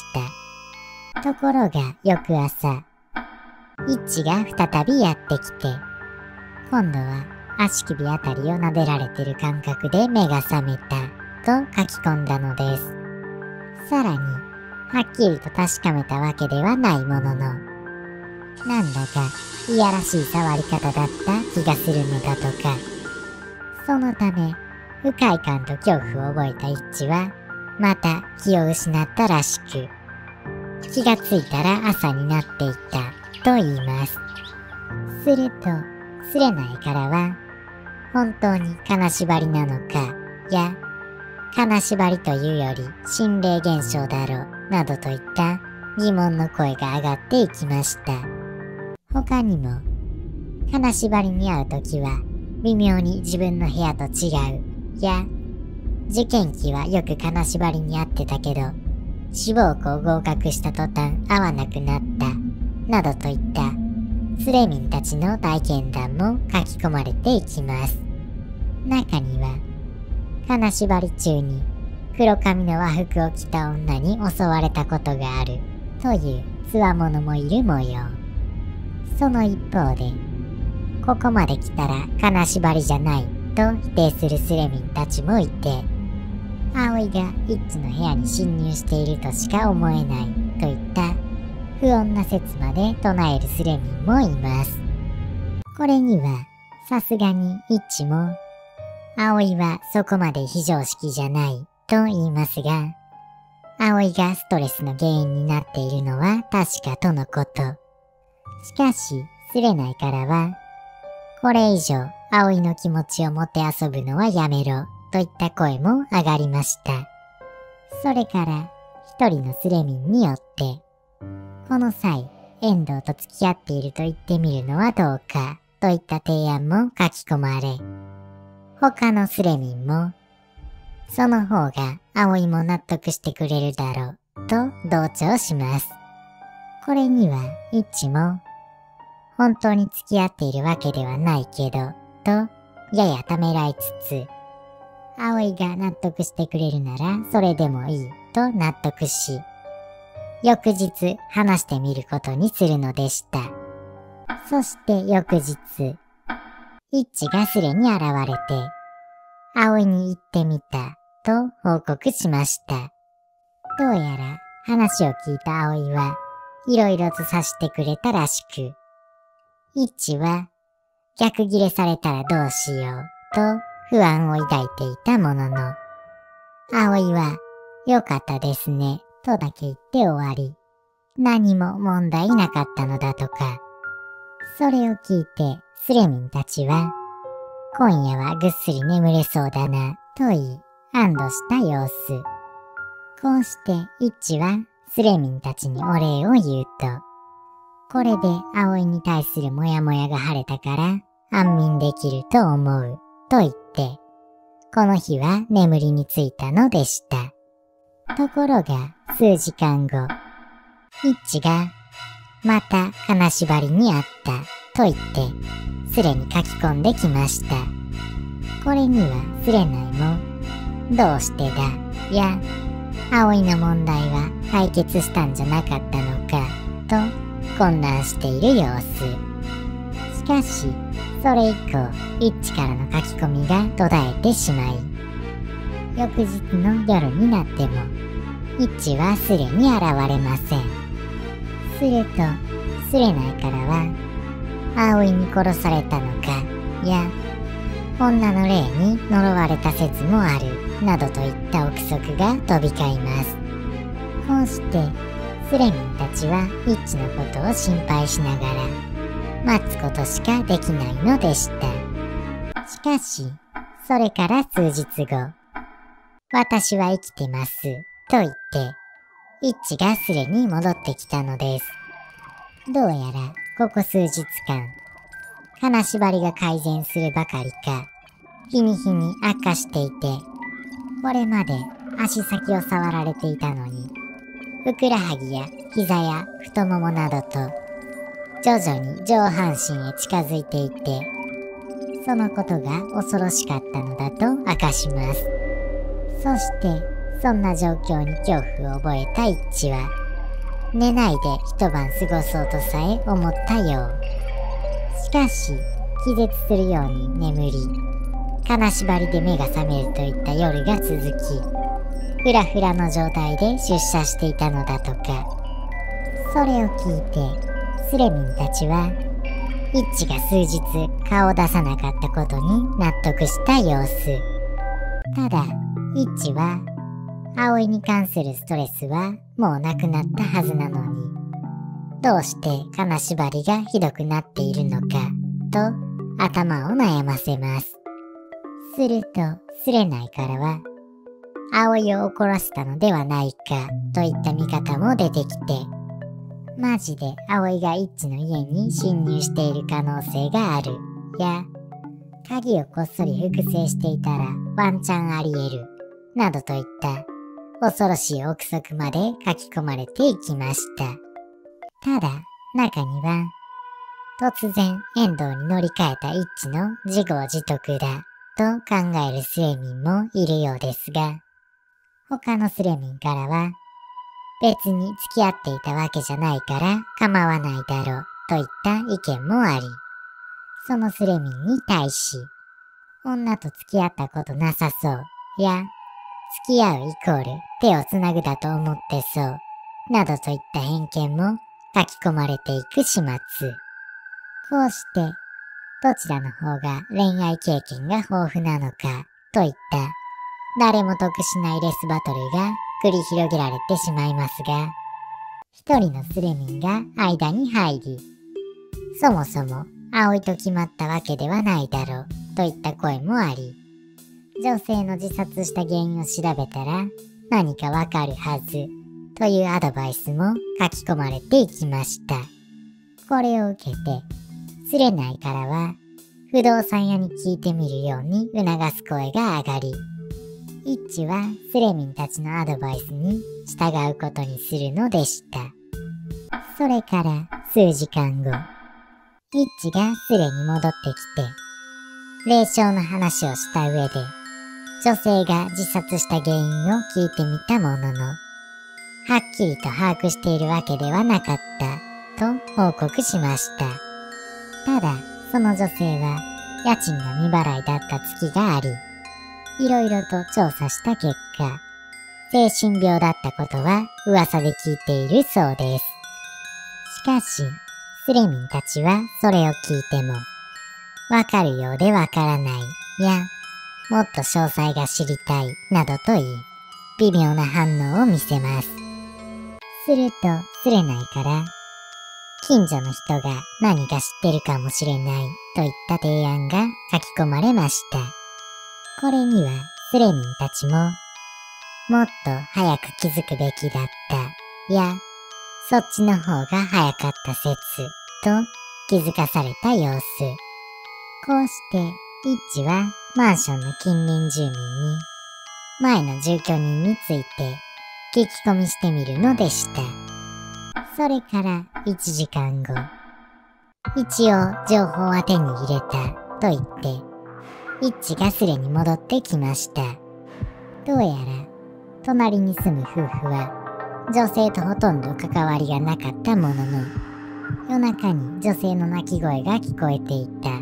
Speaker 1: ところが翌朝、イッチが再びやってきて、今度は足首あたりを撫でられてる感覚で目が覚めたと書き込んだのです。さらに、はっきりと確かめたわけではないものの、なんだかいやらしい触り方だった気がするのだとか。そのため、不快感と恐怖を覚えたイッチは、また気を失ったらしく、気がついたら朝になっていたと言います。すると、スレナエからは、本当に金縛りなのか、や、金縛りというより心霊現象だろう、などといった疑問の声が上がっていきました。他にも、金縛りに会うときは、微妙に自分の部屋と違う、や、受験期はよく金縛りに会ってたけど、志望校合格した途端会わなくなった、などといったスレミンたちの体験談も書き込まれていきます。中には、金縛り中に黒髪の和服を着た女に襲われたことがあるという強者もいる模様。その一方で、ここまで来たら金縛りじゃないと否定するスレミンたちもいて、葵がイッチの部屋に侵入しているとしか思えないといった不穏な説まで唱えるスレミンもいます。これにはさすがにイッチも、葵はそこまで非常識じゃないと言いますが、葵がストレスの原因になっているのは確かとのこと。しかし、スレナイからは、これ以上葵の気持ちをもてあそぶのはやめろといった声も上がりました。それから一人のスレミンによって、この際遠藤と付き合っていると言ってみるのはどうかといった提案も書き込まれ、他のスレミンも、その方が葵も納得してくれるだろうと同調します。これにはイッチも、本当に付き合っているわけではないけど、とややためらいつつ、葵が納得してくれるならそれでもいいと納得し、翌日話してみることにするのでした。そして翌日、イッチがスレに現れて、葵に行ってみたと報告しました。どうやら話を聞いた葵はいろいろと察してくれたらしく、イッチは逆ギレされたらどうしようと不安を抱いていたものの、葵はよかったですねとだけ言って終わり、何も問題なかったのだとか。それを聞いてスレミンたちは、今夜はぐっすり眠れそうだなと言い安堵した様子。こうしてイッチはスレミンたちにお礼を言うと、これで葵に対するモヤモヤが晴れたから安眠できると思うと言って、この日は眠りについたのでした。ところが数時間後、イッチがまた金縛りにあったと言ってスレに書き込んできました。これにはスレナイも、どうしてだや、葵の問題は解決したんじゃなかったのかと混乱している様子。しかしそれ以降、イッチからの書き込みが途絶えてしまい、翌日の夜になっても、イッチはスレに現れません。スレとスレナイからは、葵に殺されたのか、や、女の霊に呪われた説もある、などといった憶測が飛び交います。こうして、スレミンたちはイッチのことを心配しながら、待つことしかできないのでした。しかし、それから数日後、私は生きてます、と言って、イッチがスレに戻ってきたのです。どうやら、ここ数日間、金縛りが改善するばかりか、日に日に悪化していて、これまで足先を触られていたのに、ふくらはぎや膝や太ももなどと、徐々に上半身へ近づいていて、そのことが恐ろしかったのだと明かします。そして、そんな状況に恐怖を覚えたイッチは、寝ないで一晩過ごそうとさえ思ったよう。しかし、気絶するように眠り、金縛りで目が覚めるといった夜が続き、ふらふらの状態で出社していたのだとか。それを聞いて、スレミンたちは、イッチが数日顔を出さなかったことに納得した様子。ただ、イッチは、葵に関するストレスはもうなくなったはずなのに、どうして金縛りがひどくなっているのか、と頭を悩ませます。すると、スレナイからは、葵を怒らせたのではないか、といった見方も出てきて、マジで葵がイッチの家に侵入している可能性がある、や、鍵をこっそり複製していたらワンチャンあり得る、などといった恐ろしい憶測まで書き込まれていきました。ただ、中には、突然遠藤に乗り換えたイッチの自業自得だ、と考えるスレミンもいるようですが、他のスレミンからは、別に付き合っていたわけじゃないから構わないだろう、といった意見もあり、そのスレミンに対し、女と付き合ったことなさそう、や、付き合うイコール手をつなぐだと思ってそう、などといった偏見も書き込まれていく始末。こうして、どちらの方が恋愛経験が豊富なのか、といった誰も得しないレスバトルが繰り広げられてしまいますが、一人のスレミンが間に入り、そもそも葵と決まったわけではないだろう、といった声もあり、女性の自殺した原因を調べたら何かわかるはず、というアドバイスも書き込まれていきました。これを受けて、スレナイからは、不動産屋に聞いてみるように促す声が上がり、イッチはスレミンたちのアドバイスに従うことにするのでした。それから数時間後、イッチがスレに戻ってきて、霊障の話をした上で、女性が自殺した原因を聞いてみたものの、はっきりと把握しているわけではなかったと報告しました。ただ、その女性は家賃が未払いだった月があり、いろいろと調査した結果、精神病だったことは噂で聞いているそうです。しかし、スレミンたちはそれを聞いても、わかるようでわからない、や、もっと詳細が知りたい、などと言い、微妙な反応を見せます。すると、スレナイから、近所の人が何か知ってるかもしれない、といった提案が書き込まれました。これには、スレミンたちも、もっと早く気づくべきだった、や、そっちの方が早かった説、と気づかされた様子。こうして、イッチはマンションの近隣住民に、前の住居人について聞き込みしてみるのでした。それから1時間後、一応情報は手に入れた、と言って、イッチがスレに戻ってきました。どうやら、隣に住む夫婦は、女性とほとんど関わりがなかったものの、夜中に女性の泣き声が聞こえていた、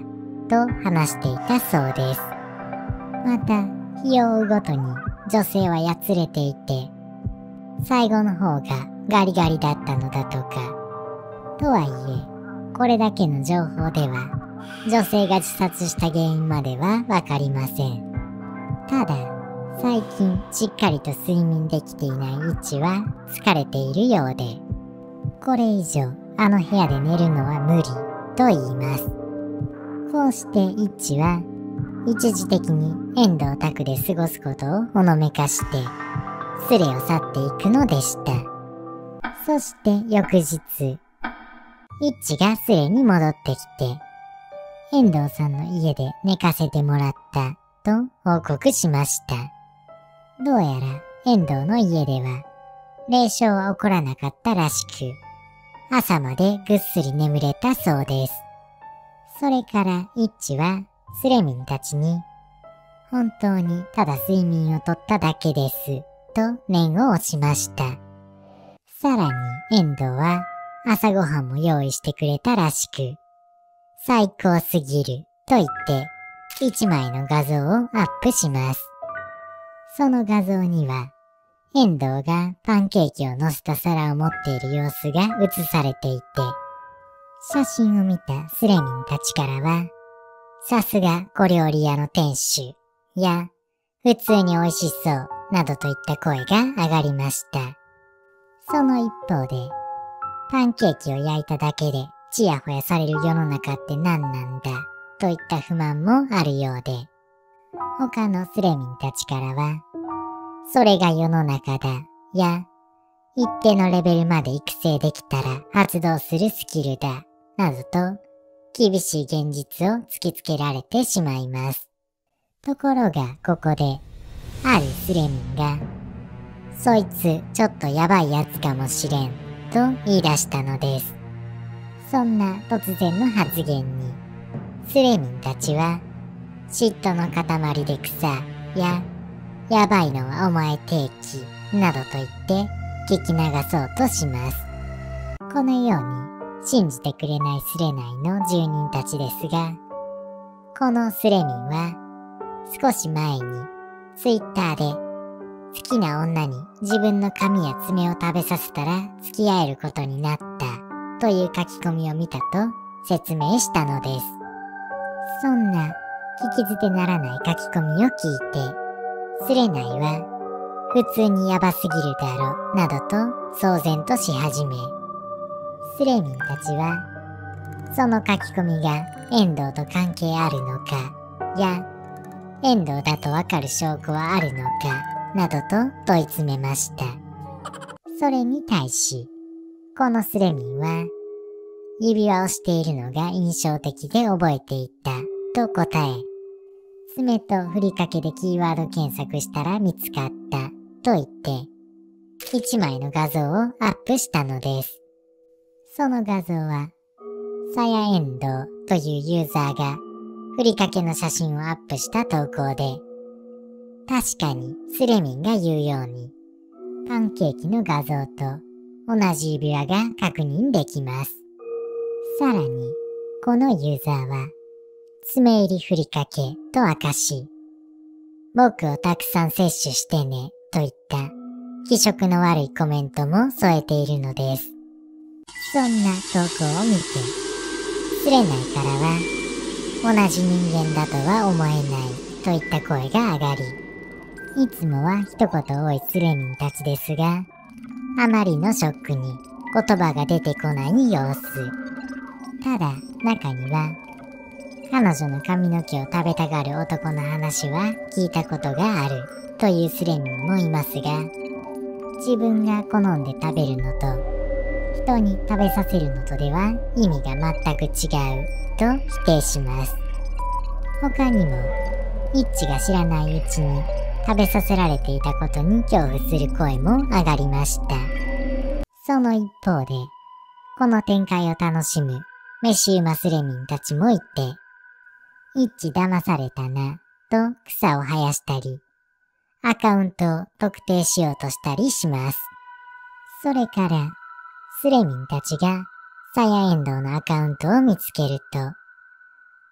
Speaker 1: と話していたそうです。また、日を追うごとに女性はやつれていて、最後の方がガリガリだったのだとか。とはいえ、これだけの情報では、女性が自殺した原因まではわかりません。ただ、最近しっかりと睡眠できていないイッチは疲れているようで、これ以上あの部屋で寝るのは無理と言います。こうしてイッチは一時的に遠藤宅で過ごすことをほのめかして、スレを去っていくのでした。そして翌日、イッチがスレに戻ってきて、遠藤さんの家で寝かせてもらったと報告しました。どうやら遠藤の家では霊障は起こらなかったらしく、朝までぐっすり眠れたそうです。それからイッチはスレミンたちに、本当にただ睡眠をとっただけですと念を押しました。さらに遠藤は朝ごはんも用意してくれたらしく、最高すぎると言って一枚の画像をアップします。その画像には遠藤がパンケーキを乗せた皿を持っている様子が写されていて、写真を見たスレミンたちからは、さすが小料理屋の店主や普通に美味しそうなどといった声が上がりました。その一方で、パンケーキを焼いただけでちやほやされる世の中って何なんだといった不満もあるようで、他のスレミンたちからは、それが世の中だや、一定のレベルまで育成できたら発動するスキルだなどと厳しい現実を突きつけられてしまいます。ところがここで、あるスレミンが、そいつちょっとやばいやつかもしれんと言い出したのです。そんな突然の発言に、スレミンたちは、嫉妬の塊で草や、やばいのはお前定期などと言って聞き流そうとします。このように信じてくれないスレ内の住人たちですが、このスレミンは少し前にツイッターで好きな女に自分の髪や爪を食べさせたら付き合えることになったという書き込みを見たと説明したのです。そんな聞き捨てならない書き込みを聞いて、スレナイは普通にヤバすぎるだろなどと騒然とし始め、スレミンたちはその書き込みが遠藤と関係あるのかや遠藤だとわかる証拠はあるのかなどと問い詰めました。それに対しこのスレミンは指輪をしているのが印象的で覚えていたと答え、爪とふりかけでキーワード検索したら見つかったと言って一枚の画像をアップしたのです。その画像はさやえんどうというユーザーがふりかけの写真をアップした投稿で、確かにスレミンが言うようにパンケーキの画像と同じ指輪が確認できます。さらにこのユーザーは爪入りふりかけと明かし、僕をたくさん摂取してねといった気色の悪いコメントも添えているのです。そんな投稿を見て、スレナイからは同じ人間だとは思えないといった声が上がり、いつもは一言多いスレミンたちですが、あまりのショックに言葉が出てこない様子。ただ中には、彼女の髪の毛を食べたがる男の話は聞いたことがあるというスレミンもいますが、自分が好んで食べるのと人に食べさせるのとでは意味が全く違うと否定します。他にもイッチが知らないうちに食べさせられていたことに恐怖する声も上がりました。その一方で、この展開を楽しむメシウマスレミンたちもいて、イッチ騙されたなと草を生やしたり、アカウントを特定しようとしたりします。それからスレミンたちがサヤエンドウのアカウントを見つけると、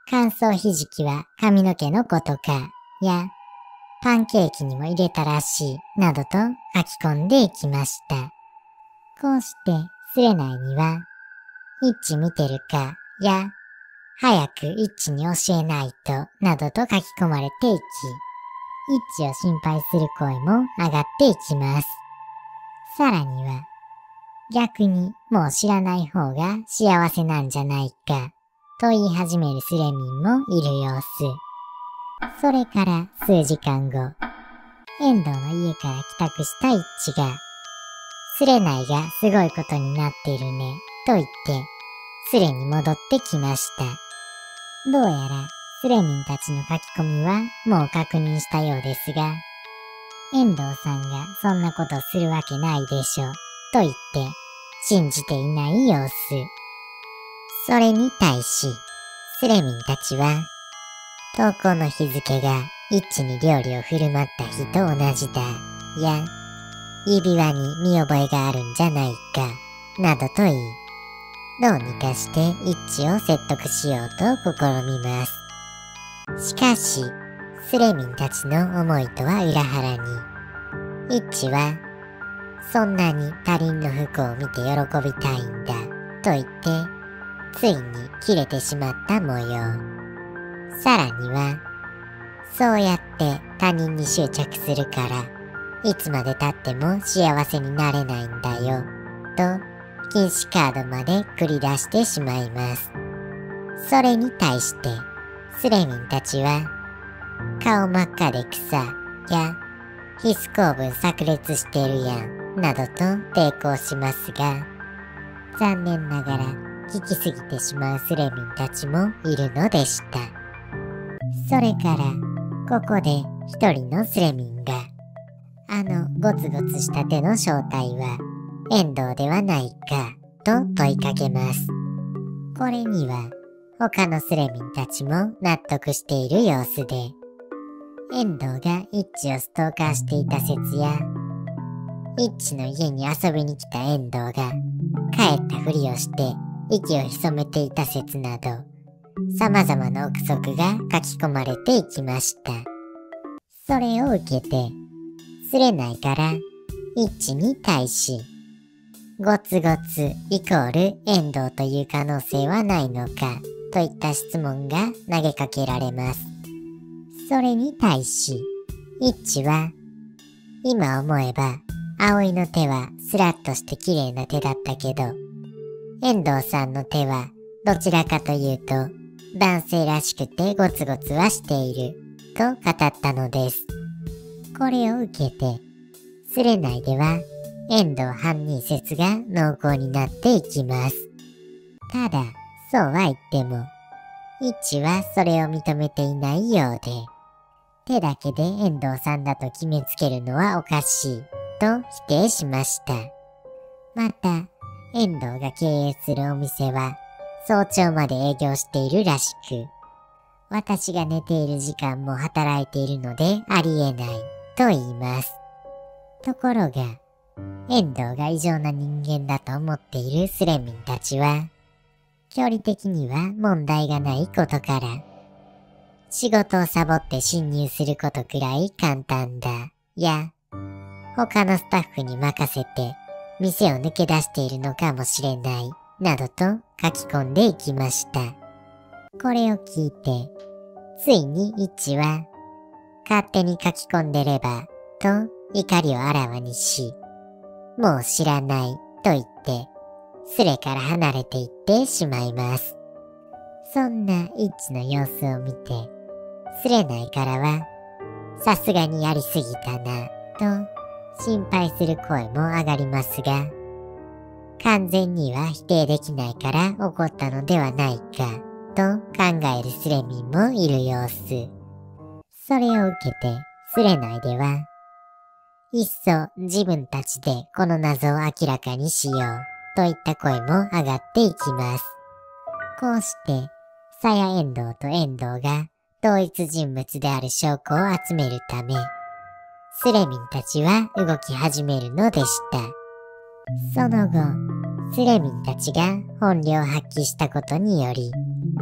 Speaker 1: 乾燥ひじきは髪の毛のことか、や、パンケーキにも入れたらしい、などと書き込んでいきました。こうして、スレナイには、一致見てるか、や、早く一致に教えないと、などと書き込まれていき、一致を心配する声も上がっていきます。さらには、逆にもう知らない方が幸せなんじゃないか、と言い始めるスレミンもいる様子。それから数時間後、遠藤の家から帰宅した一致が、スレナイがすごいことになっているね、と言って、スレに戻ってきました。どうやら、スレミンたちの書き込みはもう確認したようですが、遠藤さんがそんなことするわけないでしょ、と言って、信じていない様子。それに対し、スレミンたちは、投稿の日付が一致に料理を振る舞った日と同じだ、や、指輪に見覚えがあるんじゃないか、などと言い、どうにかして一致を説得しようと試みます。しかし、スレミンたちの思いとは裏腹に、一致は、そんなに他人の服を見て喜びたいんだ、と言って、ついに切れてしまった模様。さらには、そうやって他人に執着するから、いつまで経っても幸せになれないんだよ、と、禁止カードまで繰り出してしまいます。それに対して、スレミンたちは、顔真っ赤で草や、必須構文炸裂してるやん、などと抵抗しますが、残念ながら聞きすぎてしまうスレミンたちもいるのでした。それから、ここで一人のスレミンが、ゴツゴツした手の正体は、遠藤ではないか、と問いかけます。これには、他のスレミンたちも納得している様子で、遠藤がイッチをストーカーしていた説や、イッチの家に遊びに来た遠藤が帰ったふりをして息を潜めていた説など、様々な憶測が書き込まれていきました。それを受けて、スレナイからイッチに対し、ゴツゴツイコール遠藤という可能性はないのかといった質問が投げかけられます。それに対し、イッチは、今思えば、葵の手はスラッとして綺麗な手だったけど、遠藤さんの手はどちらかというと、男性らしくてゴツゴツはしている、と語ったのです。これを受けて、スレナイでは、遠藤犯人説が濃厚になっていきます。ただ、そうは言っても、イッチはそれを認めていないようで、手だけで遠藤さんだと決めつけるのはおかしい、と否定しました。また、遠藤が経営するお店は、早朝まで営業しているらしく、私が寝ている時間も働いているのでありえない、と言います。ところが、遠藤が異常な人間だと思っているスレミンたちは、距離的には問題がないことから、仕事をサボって侵入することくらい簡単だ、や、他のスタッフに任せて店を抜け出しているのかもしれない、などと書き込んでいきました。これを聞いて、ついにイッチは、勝手に書き込んでれば、と怒りをあらわにし、もう知らない、と言って、スレから離れていってしまいます。そんなイッチの様子を見て、スレナイからは、さすがにやりすぎたな、と心配する声も上がりますが、完全には否定できないから怒ったのではないか、と考えるスレミンもいる様子。それを受けて、スレナイでは、いっそ自分たちでこの謎を明らかにしよう、といった声も上がっていきます。こうして、鞘遠藤と遠藤が同一人物である証拠を集めるため、スレミンたちは動き始めるのでした。その後、スレミンたちが本領を発揮したことにより、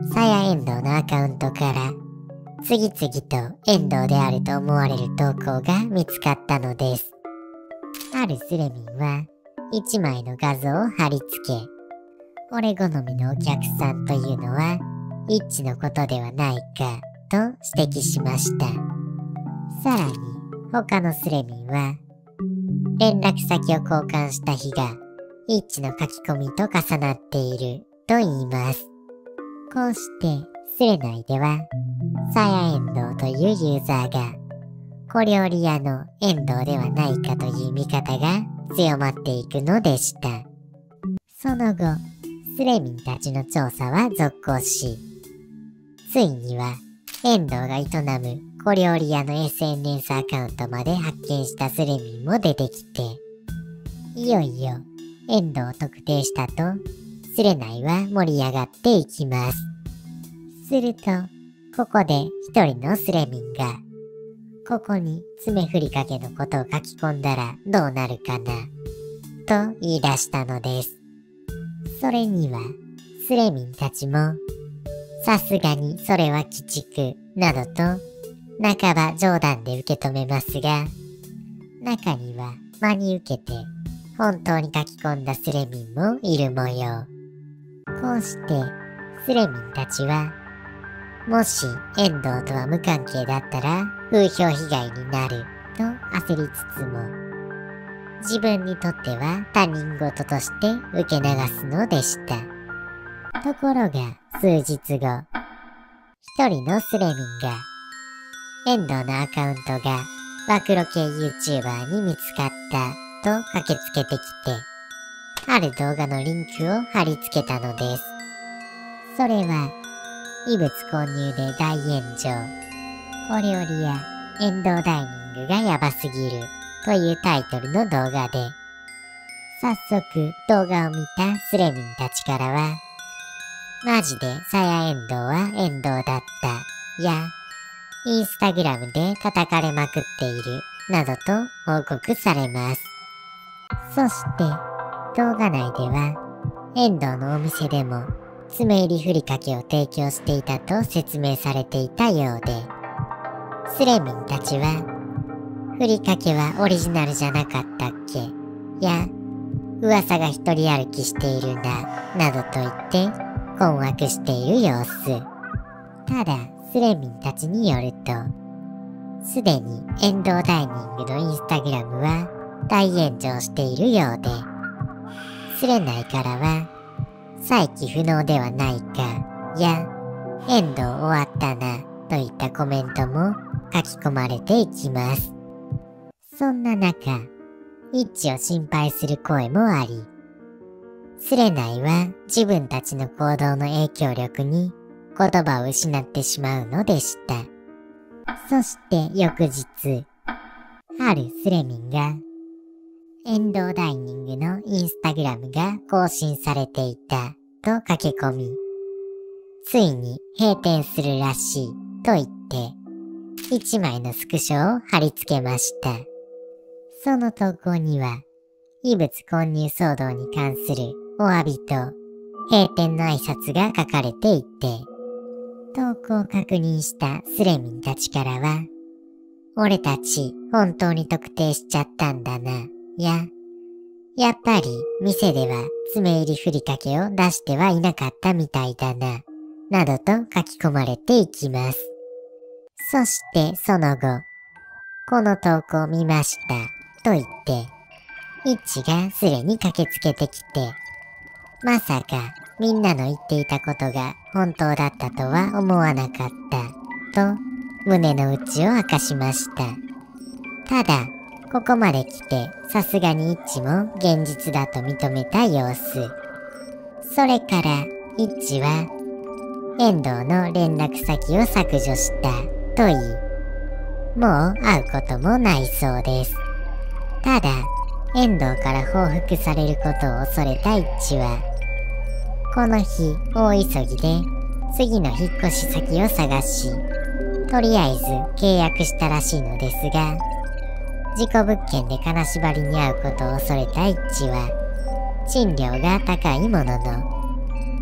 Speaker 1: さや遠藤のアカウントから次々と遠藤であると思われる投稿が見つかったのです。あるスレミンは1枚の画像を貼り付け、俺好みのお客さんというのは一致のことではないかと指摘しました。さらに他のスレミンは連絡先を交換した日が一致の書き込みと重なっていると言います。こうしてスレ内ではさや遠藤というユーザーが小料理屋の遠藤ではないかという見方が強まっていくのでした。その後、スレミンたちの調査は続行し、ついには遠藤が営む小料理屋の SNS アカウントまで発見したスレミンも出てきて、いよいよ遠藤を特定したとスレ内は盛り上がっていきます。すると、ここで一人のスレミンが、ここに爪ふりかけのことを書き込んだらどうなるかな、と言い出したのです。それには、スレミンたちも、さすがにそれは鬼畜、などと、半ば冗談で受け止めますが、中には真に受けて、本当に書き込んだスレミンもいる模様。こうして、スレミンたちは、もし遠藤とは無関係だったら風評被害になると焦りつつも、自分にとっては他人事として受け流すのでした。ところが数日後、一人のスレミンが遠藤のアカウントが暴露系 YouTuber に見つかったと駆けつけてきて、ある動画のリンクを貼り付けたのです。それは異物混入で大炎上。小料理や遠藤ダイニングがヤバすぎるというタイトルの動画で、早速動画を見たスレミンたちからは、マジでさや遠藤は遠藤だったや、インスタグラムで叩かれまくっているなどと報告されます。そして動画内では遠藤のお店でも爪入りふりかけを提供していたと説明されていたようで、スレミンたちは、ふりかけはオリジナルじゃなかったっけや、噂が一人歩きしているんだ、などと言って困惑している様子。ただ、スレミンたちによると、すでに遠藤ダイニングのインスタグラムは大炎上しているようで、スレ内からは、再起不能ではないか、や、遠藤終わったな、といったコメントも書き込まれていきます。そんな中、一致を心配する声もあり、スレ内は自分たちの行動の影響力に言葉を失ってしまうのでした。そして翌日、あるスレミンが、遠藤ダイニングのインスタグラムが更新されていたと書き込み、ついに閉店するらしいと言って、一枚のスクショを貼り付けました。その投稿には、異物混入騒動に関するお詫びと閉店の挨拶が書かれていて、投稿を確認したスレミンたちからは、俺たち本当に特定しちゃったんだな、やっぱり店では爪入りふりかけを出してはいなかったみたいだな、などと書き込まれていきます。そしてその後、この投稿を見ましたと言って、一致がスレに駆けつけてきて、まさかみんなの言っていたことが本当だったとは思わなかったと胸の内を明かしました。ただ、ここまで来てさすがに一致も現実だと認めた様子。それから一致は遠藤の連絡先を削除したと言い、もう会うこともないそうです。ただ、遠藤から報復されることを恐れた一致は、この日大急ぎで次の引っ越し先を探し、とりあえず契約したらしいのですが、事故物件で金縛りに遭うことを恐れた一致は、賃料が高いものの、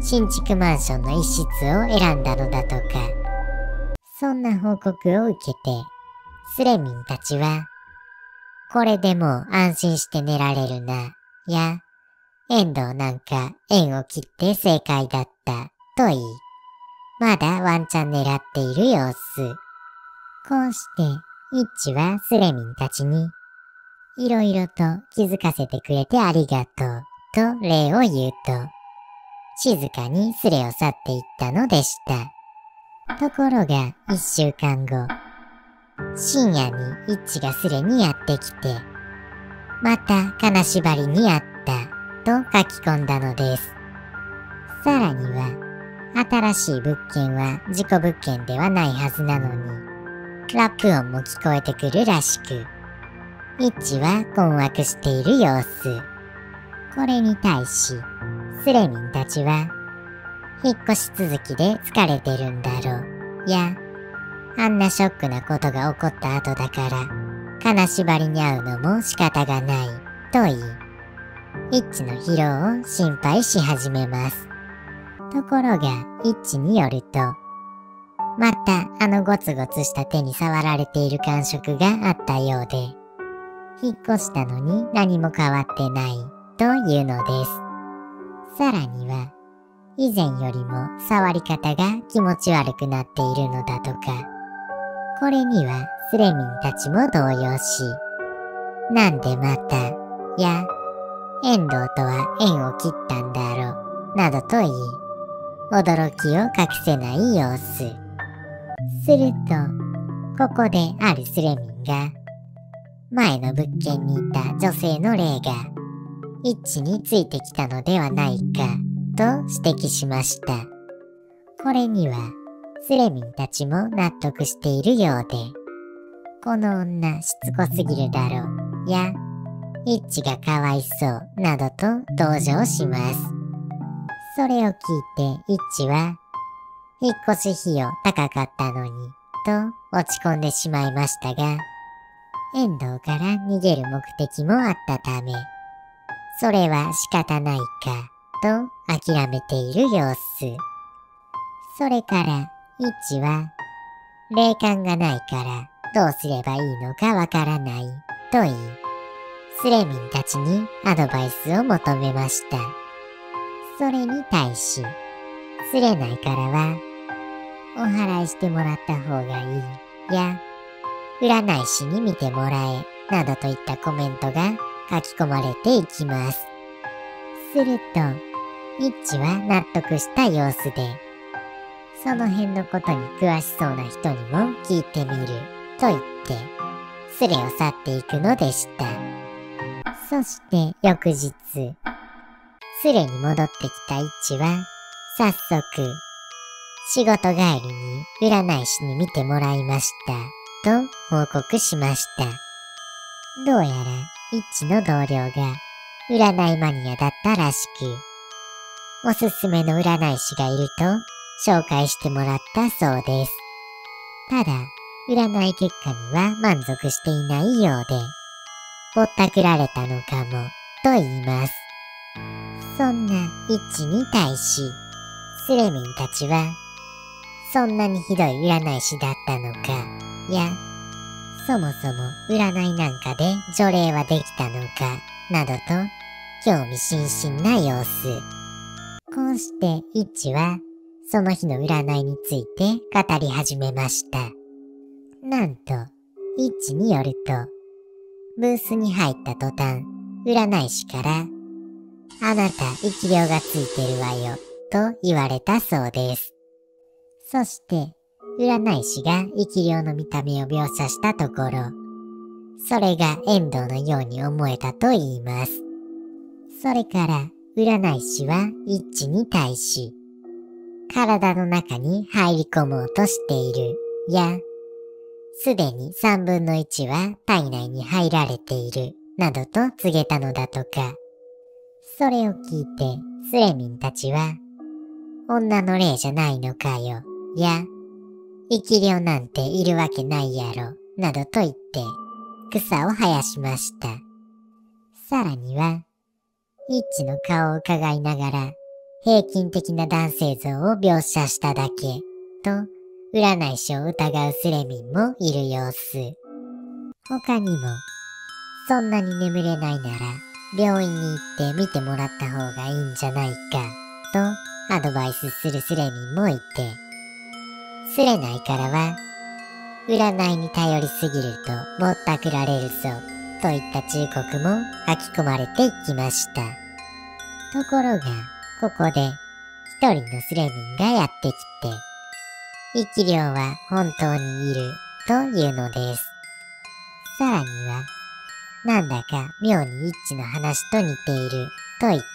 Speaker 1: 新築マンションの一室を選んだのだとか。そんな報告を受けて、スレミンたちは、これでもう安心して寝られるな、や、遠藤なんか縁を切って正解だった、と言い、まだワンチャン狙っている様子。こうして、イッチはスレミンたちに、いろいろと気づかせてくれてありがとう、と礼を言うと、静かにスレを去っていったのでした。ところが、1週間後、深夜にイッチがスレにやってきて、また金縛りにあった、と書き込んだのです。さらには、新しい物件は事故物件ではないはずなのに、ラップ音も聞こえてくるらしく、イッチは困惑している様子。これに対し、スレミンたちは、引っ越し続きで疲れてるんだろう。や、あんなショックなことが起こった後だから、金縛りに遭うのも仕方がない、と言い、イッチの疲労を心配し始めます。ところが、イッチによると、またあのゴツゴツした手に触られている感触があったようで、引っ越したのに何も変わってない、というのです。さらには、以前よりも触り方が気持ち悪くなっているのだとか、これにはスレミンたちも動揺し、なんでまた、や、遠藤とは縁を切ったんだろう、などと言い、驚きを隠せない様子。すると、ここであるスレミンが、前の物件にいた女性の霊が、イッチについてきたのではないか、と指摘しました。これには、スレミンたちも納得しているようで、この女しつこすぎるだろう、や、イッチがかわいそう、などと同情します。それを聞いてイッチは、引っ越し費用高かったのに、と落ち込んでしまいましたが、遠藤から逃げる目的もあったため、それは仕方ないか、と諦めている様子。それから、イッチは、霊感がないからどうすればいいのかわからない、と言い、スレミンたちにアドバイスを求めました。それに対し、スレないからは、お祓いしてもらった方がいい、や、占い師に見てもらえ、などといったコメントが書き込まれていきます。すると、イッチは納得した様子で、その辺のことに詳しそうな人にも聞いてみる、と言って、スレを去っていくのでした。そして翌日、スレに戻ってきたイッチは、早速、仕事帰りに占い師に見てもらいました、と報告しました。どうやら、イッチの同僚が、占いマニアだったらしく、おすすめの占い師がいると、紹介してもらったそうです。ただ、占い結果には満足していないようで、ぼったくられたのかも、と言います。そんなイッチに対し、スレミンたちは、そんなにひどい占い師だったのか、や、そもそも占いなんかで除霊はできたのか、などと、興味津々な様子。こうしてイッチは、その日の占いについて語り始めました。なんと、イッチによると、ブースに入った途端、占い師から、あなた生き量がついてるわよ、と言われたそうです。そして、占い師が生き量の見た目を描写したところ、それが遠藤のように思えたと言います。それから、占い師はイッチに対し、体の中に入り込もうとしている、や、すでに3分の1は体内に入られている、などと告げたのだとか。それを聞いて、スレミンたちは、女の霊じゃないのかよ、や、生き量なんているわけないやろ、などと言って、草を生やしました。さらには、イッチの顔を伺いながら、 平均的な男性像を描写しただけ、と占い師を疑うスレミンもいる様子。他にも、そんなに眠れないなら病院に行って見てもらった方がいいんじゃないか、とアドバイスするスレミンもいて、スレないからは、占いに頼りすぎるとぼったくられるぞ、といった忠告も書き込まれていきました。ところが、ここで一人のスレミンがやってきて、生き量は本当にいるというのです。さらには、なんだか妙に一致の話と似ていると言って、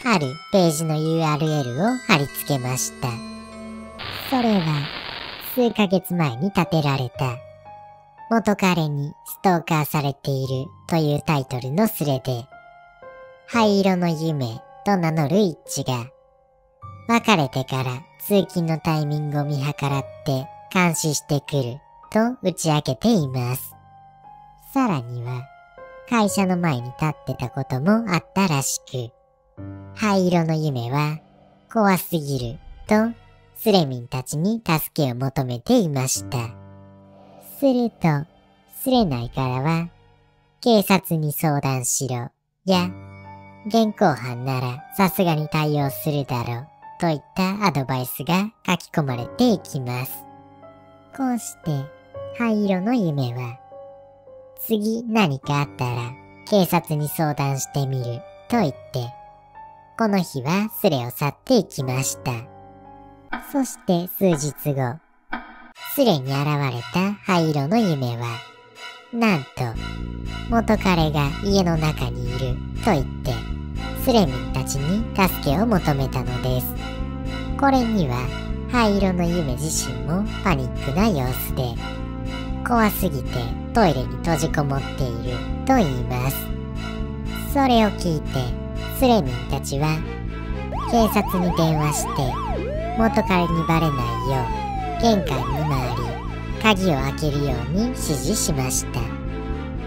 Speaker 1: あるページの URL を貼り付けました。それは、数ヶ月前に建てられた、元彼にストーカーされているというタイトルのスレで、灰色の夢と名乗る一致が、別れてから通勤のタイミングを見計らって監視してくると打ち明けています。さらには、会社の前に立ってたこともあったらしく、灰色の夢は怖すぎるとスレミンたちに助けを求めていました。すると、スレないからは、警察に相談しろ、や、現行犯ならさすがに対応するだろう、といったアドバイスが書き込まれていきます。こうして、灰色の夢は、次何かあったら警察に相談してみる、と言って、この日はスレを去っていきました。そして数日後、スレに現れた灰色の夢は、なんと、元彼が家の中にいると言って、スレミンたちに助けを求めたのです。これには、灰色の夢自身もパニックな様子で、怖すぎてトイレに閉じこもっていると言います。それを聞いて、スレミンたちは、警察に電話して、元彼にバレないよう、玄関に回り、鍵を開けるように指示しました。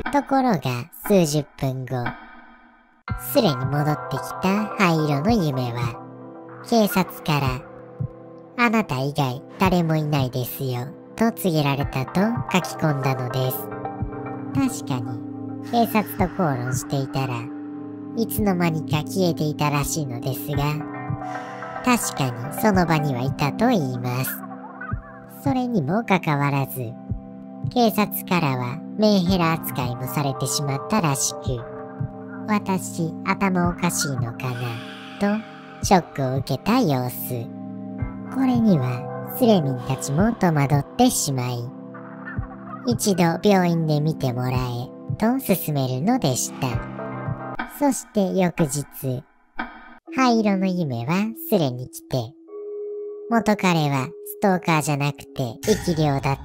Speaker 1: ところが数十分後、スレに戻ってきた灰色の夢は、警察から、あなた以外誰もいないですよ、と告げられたと書き込んだのです。確かに、警察と口論していたら、いつの間にか消えていたらしいのですが、確かにその場にはいたと言います。それにもかかわらず、警察からはメンヘラ扱いもされてしまったらしく、私頭おかしいのかな、とショックを受けた様子。これにはスレミンたちも戸惑ってしまい、一度病院で見てもらえ、と勧めるのでした。そして翌日、灰色の夢はスレに来て、元彼はストーカーじゃなくて生き量だった、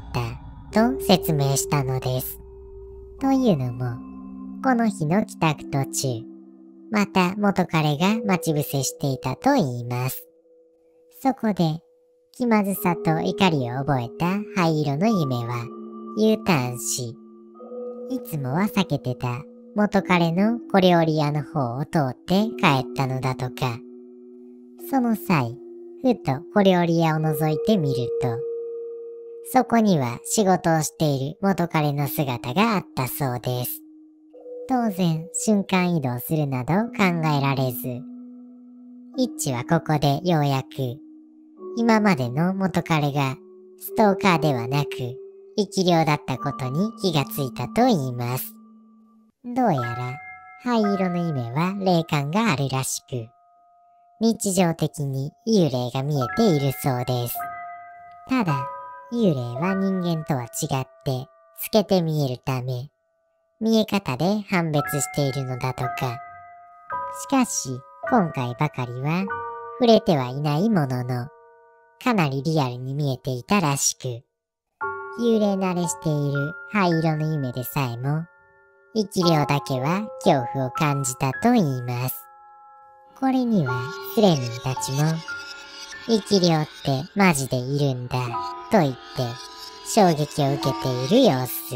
Speaker 1: と説明したのです。というのも、この日の帰宅途中、また元彼が待ち伏せしていたと言います。そこで、気まずさと怒りを覚えた灰色の夢は U ターンし、いつもは避けてた元彼の小料理屋の方を通って帰ったのだとか。その際、ふと小料理屋を覗いてみると、そこには仕事をしている元彼の姿があったそうです。当然、瞬間移動するなど考えられず、一致はここでようやく、今までの元彼がストーカーではなく、生き量だったことに気がついたと言います。どうやら、灰色の夢は霊感があるらしく、日常的に幽霊が見えているそうです。ただ、幽霊は人間とは違って透けて見えるため、見え方で判別しているのだとか。しかし、今回ばかりは触れてはいないものの、かなりリアルに見えていたらしく、幽霊慣れしている灰色の夢でさえも、生き量だけは恐怖を感じたと言います。これにはスレミンたちも、生き量ってマジでいるんだと言って衝撃を受けている様子。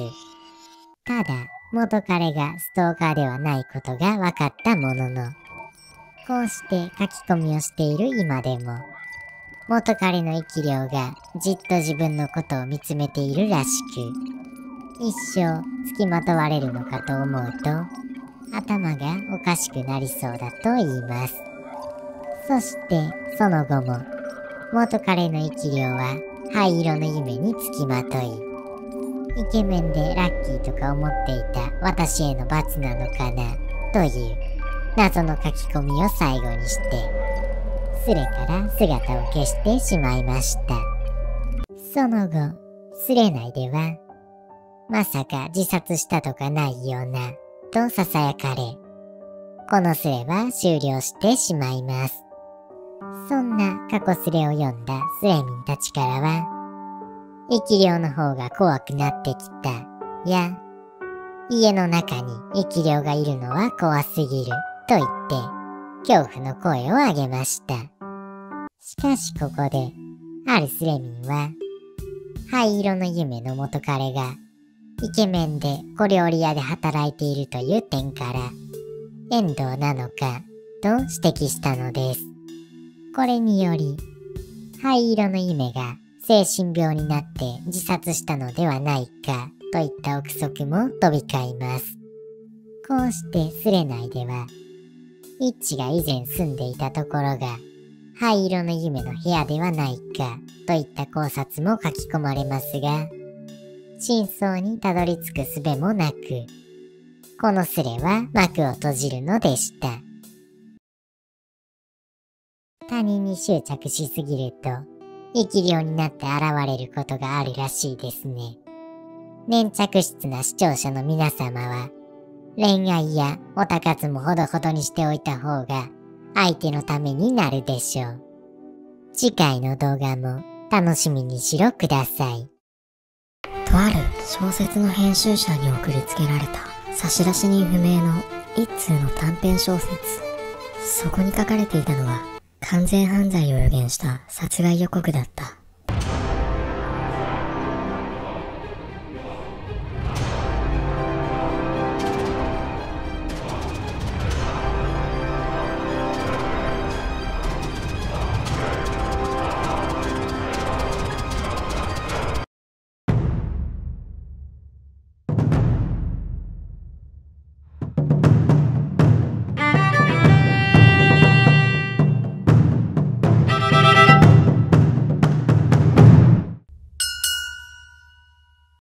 Speaker 1: ただ元彼がストーカーではないことが分かったものの、 こうして書き込みをしている今でも、元彼の生き量がじっと自分のことを見つめているらしく、一生付きまとわれるのかと思うと、頭がおかしくなりそうだと言います。そしてその後も、元彼の生き量は灰色の夢につきまとい、イケメンでラッキーとか思っていた私への罰なのかなという謎の書き込みを最後にして、スレから姿を消してしまいました。その後、スレ内では、まさか自殺したとかないような、と囁かれ、このスレは終了してしまいます。そんな過去スレを読んだスレミンたちからは、生き量の方が怖くなってきた、や、家の中に生き量がいるのは怖すぎる、と言って、恐怖の声を上げました。しかしここで、あるスレミンは、灰色の夢の元彼が、イケメンで小料理屋で働いているという点から、遠藤なのか、と指摘したのです。これにより、灰色の夢が精神病になって自殺したのではないか、といった憶測も飛び交います。こうしてスレ内では、イッチが以前住んでいたところが、灰色の夢の部屋ではないか、といった考察も書き込まれますが、真相にたどり着く術もなく、このスレは幕を閉じるのでした。他人に執着しすぎると、生き量になって現れることがあるらしいですね。粘着質な視聴者の皆様は、恋愛やオタ活もほどほどにしておいた方が相手のためになるでしょう。次回の動画も楽しみにしろください。
Speaker 2: とある小説の編集者に送りつけられた差出人不明の一通の短編小説。そこに書かれていたのは完全犯罪を予言した殺害予告だった。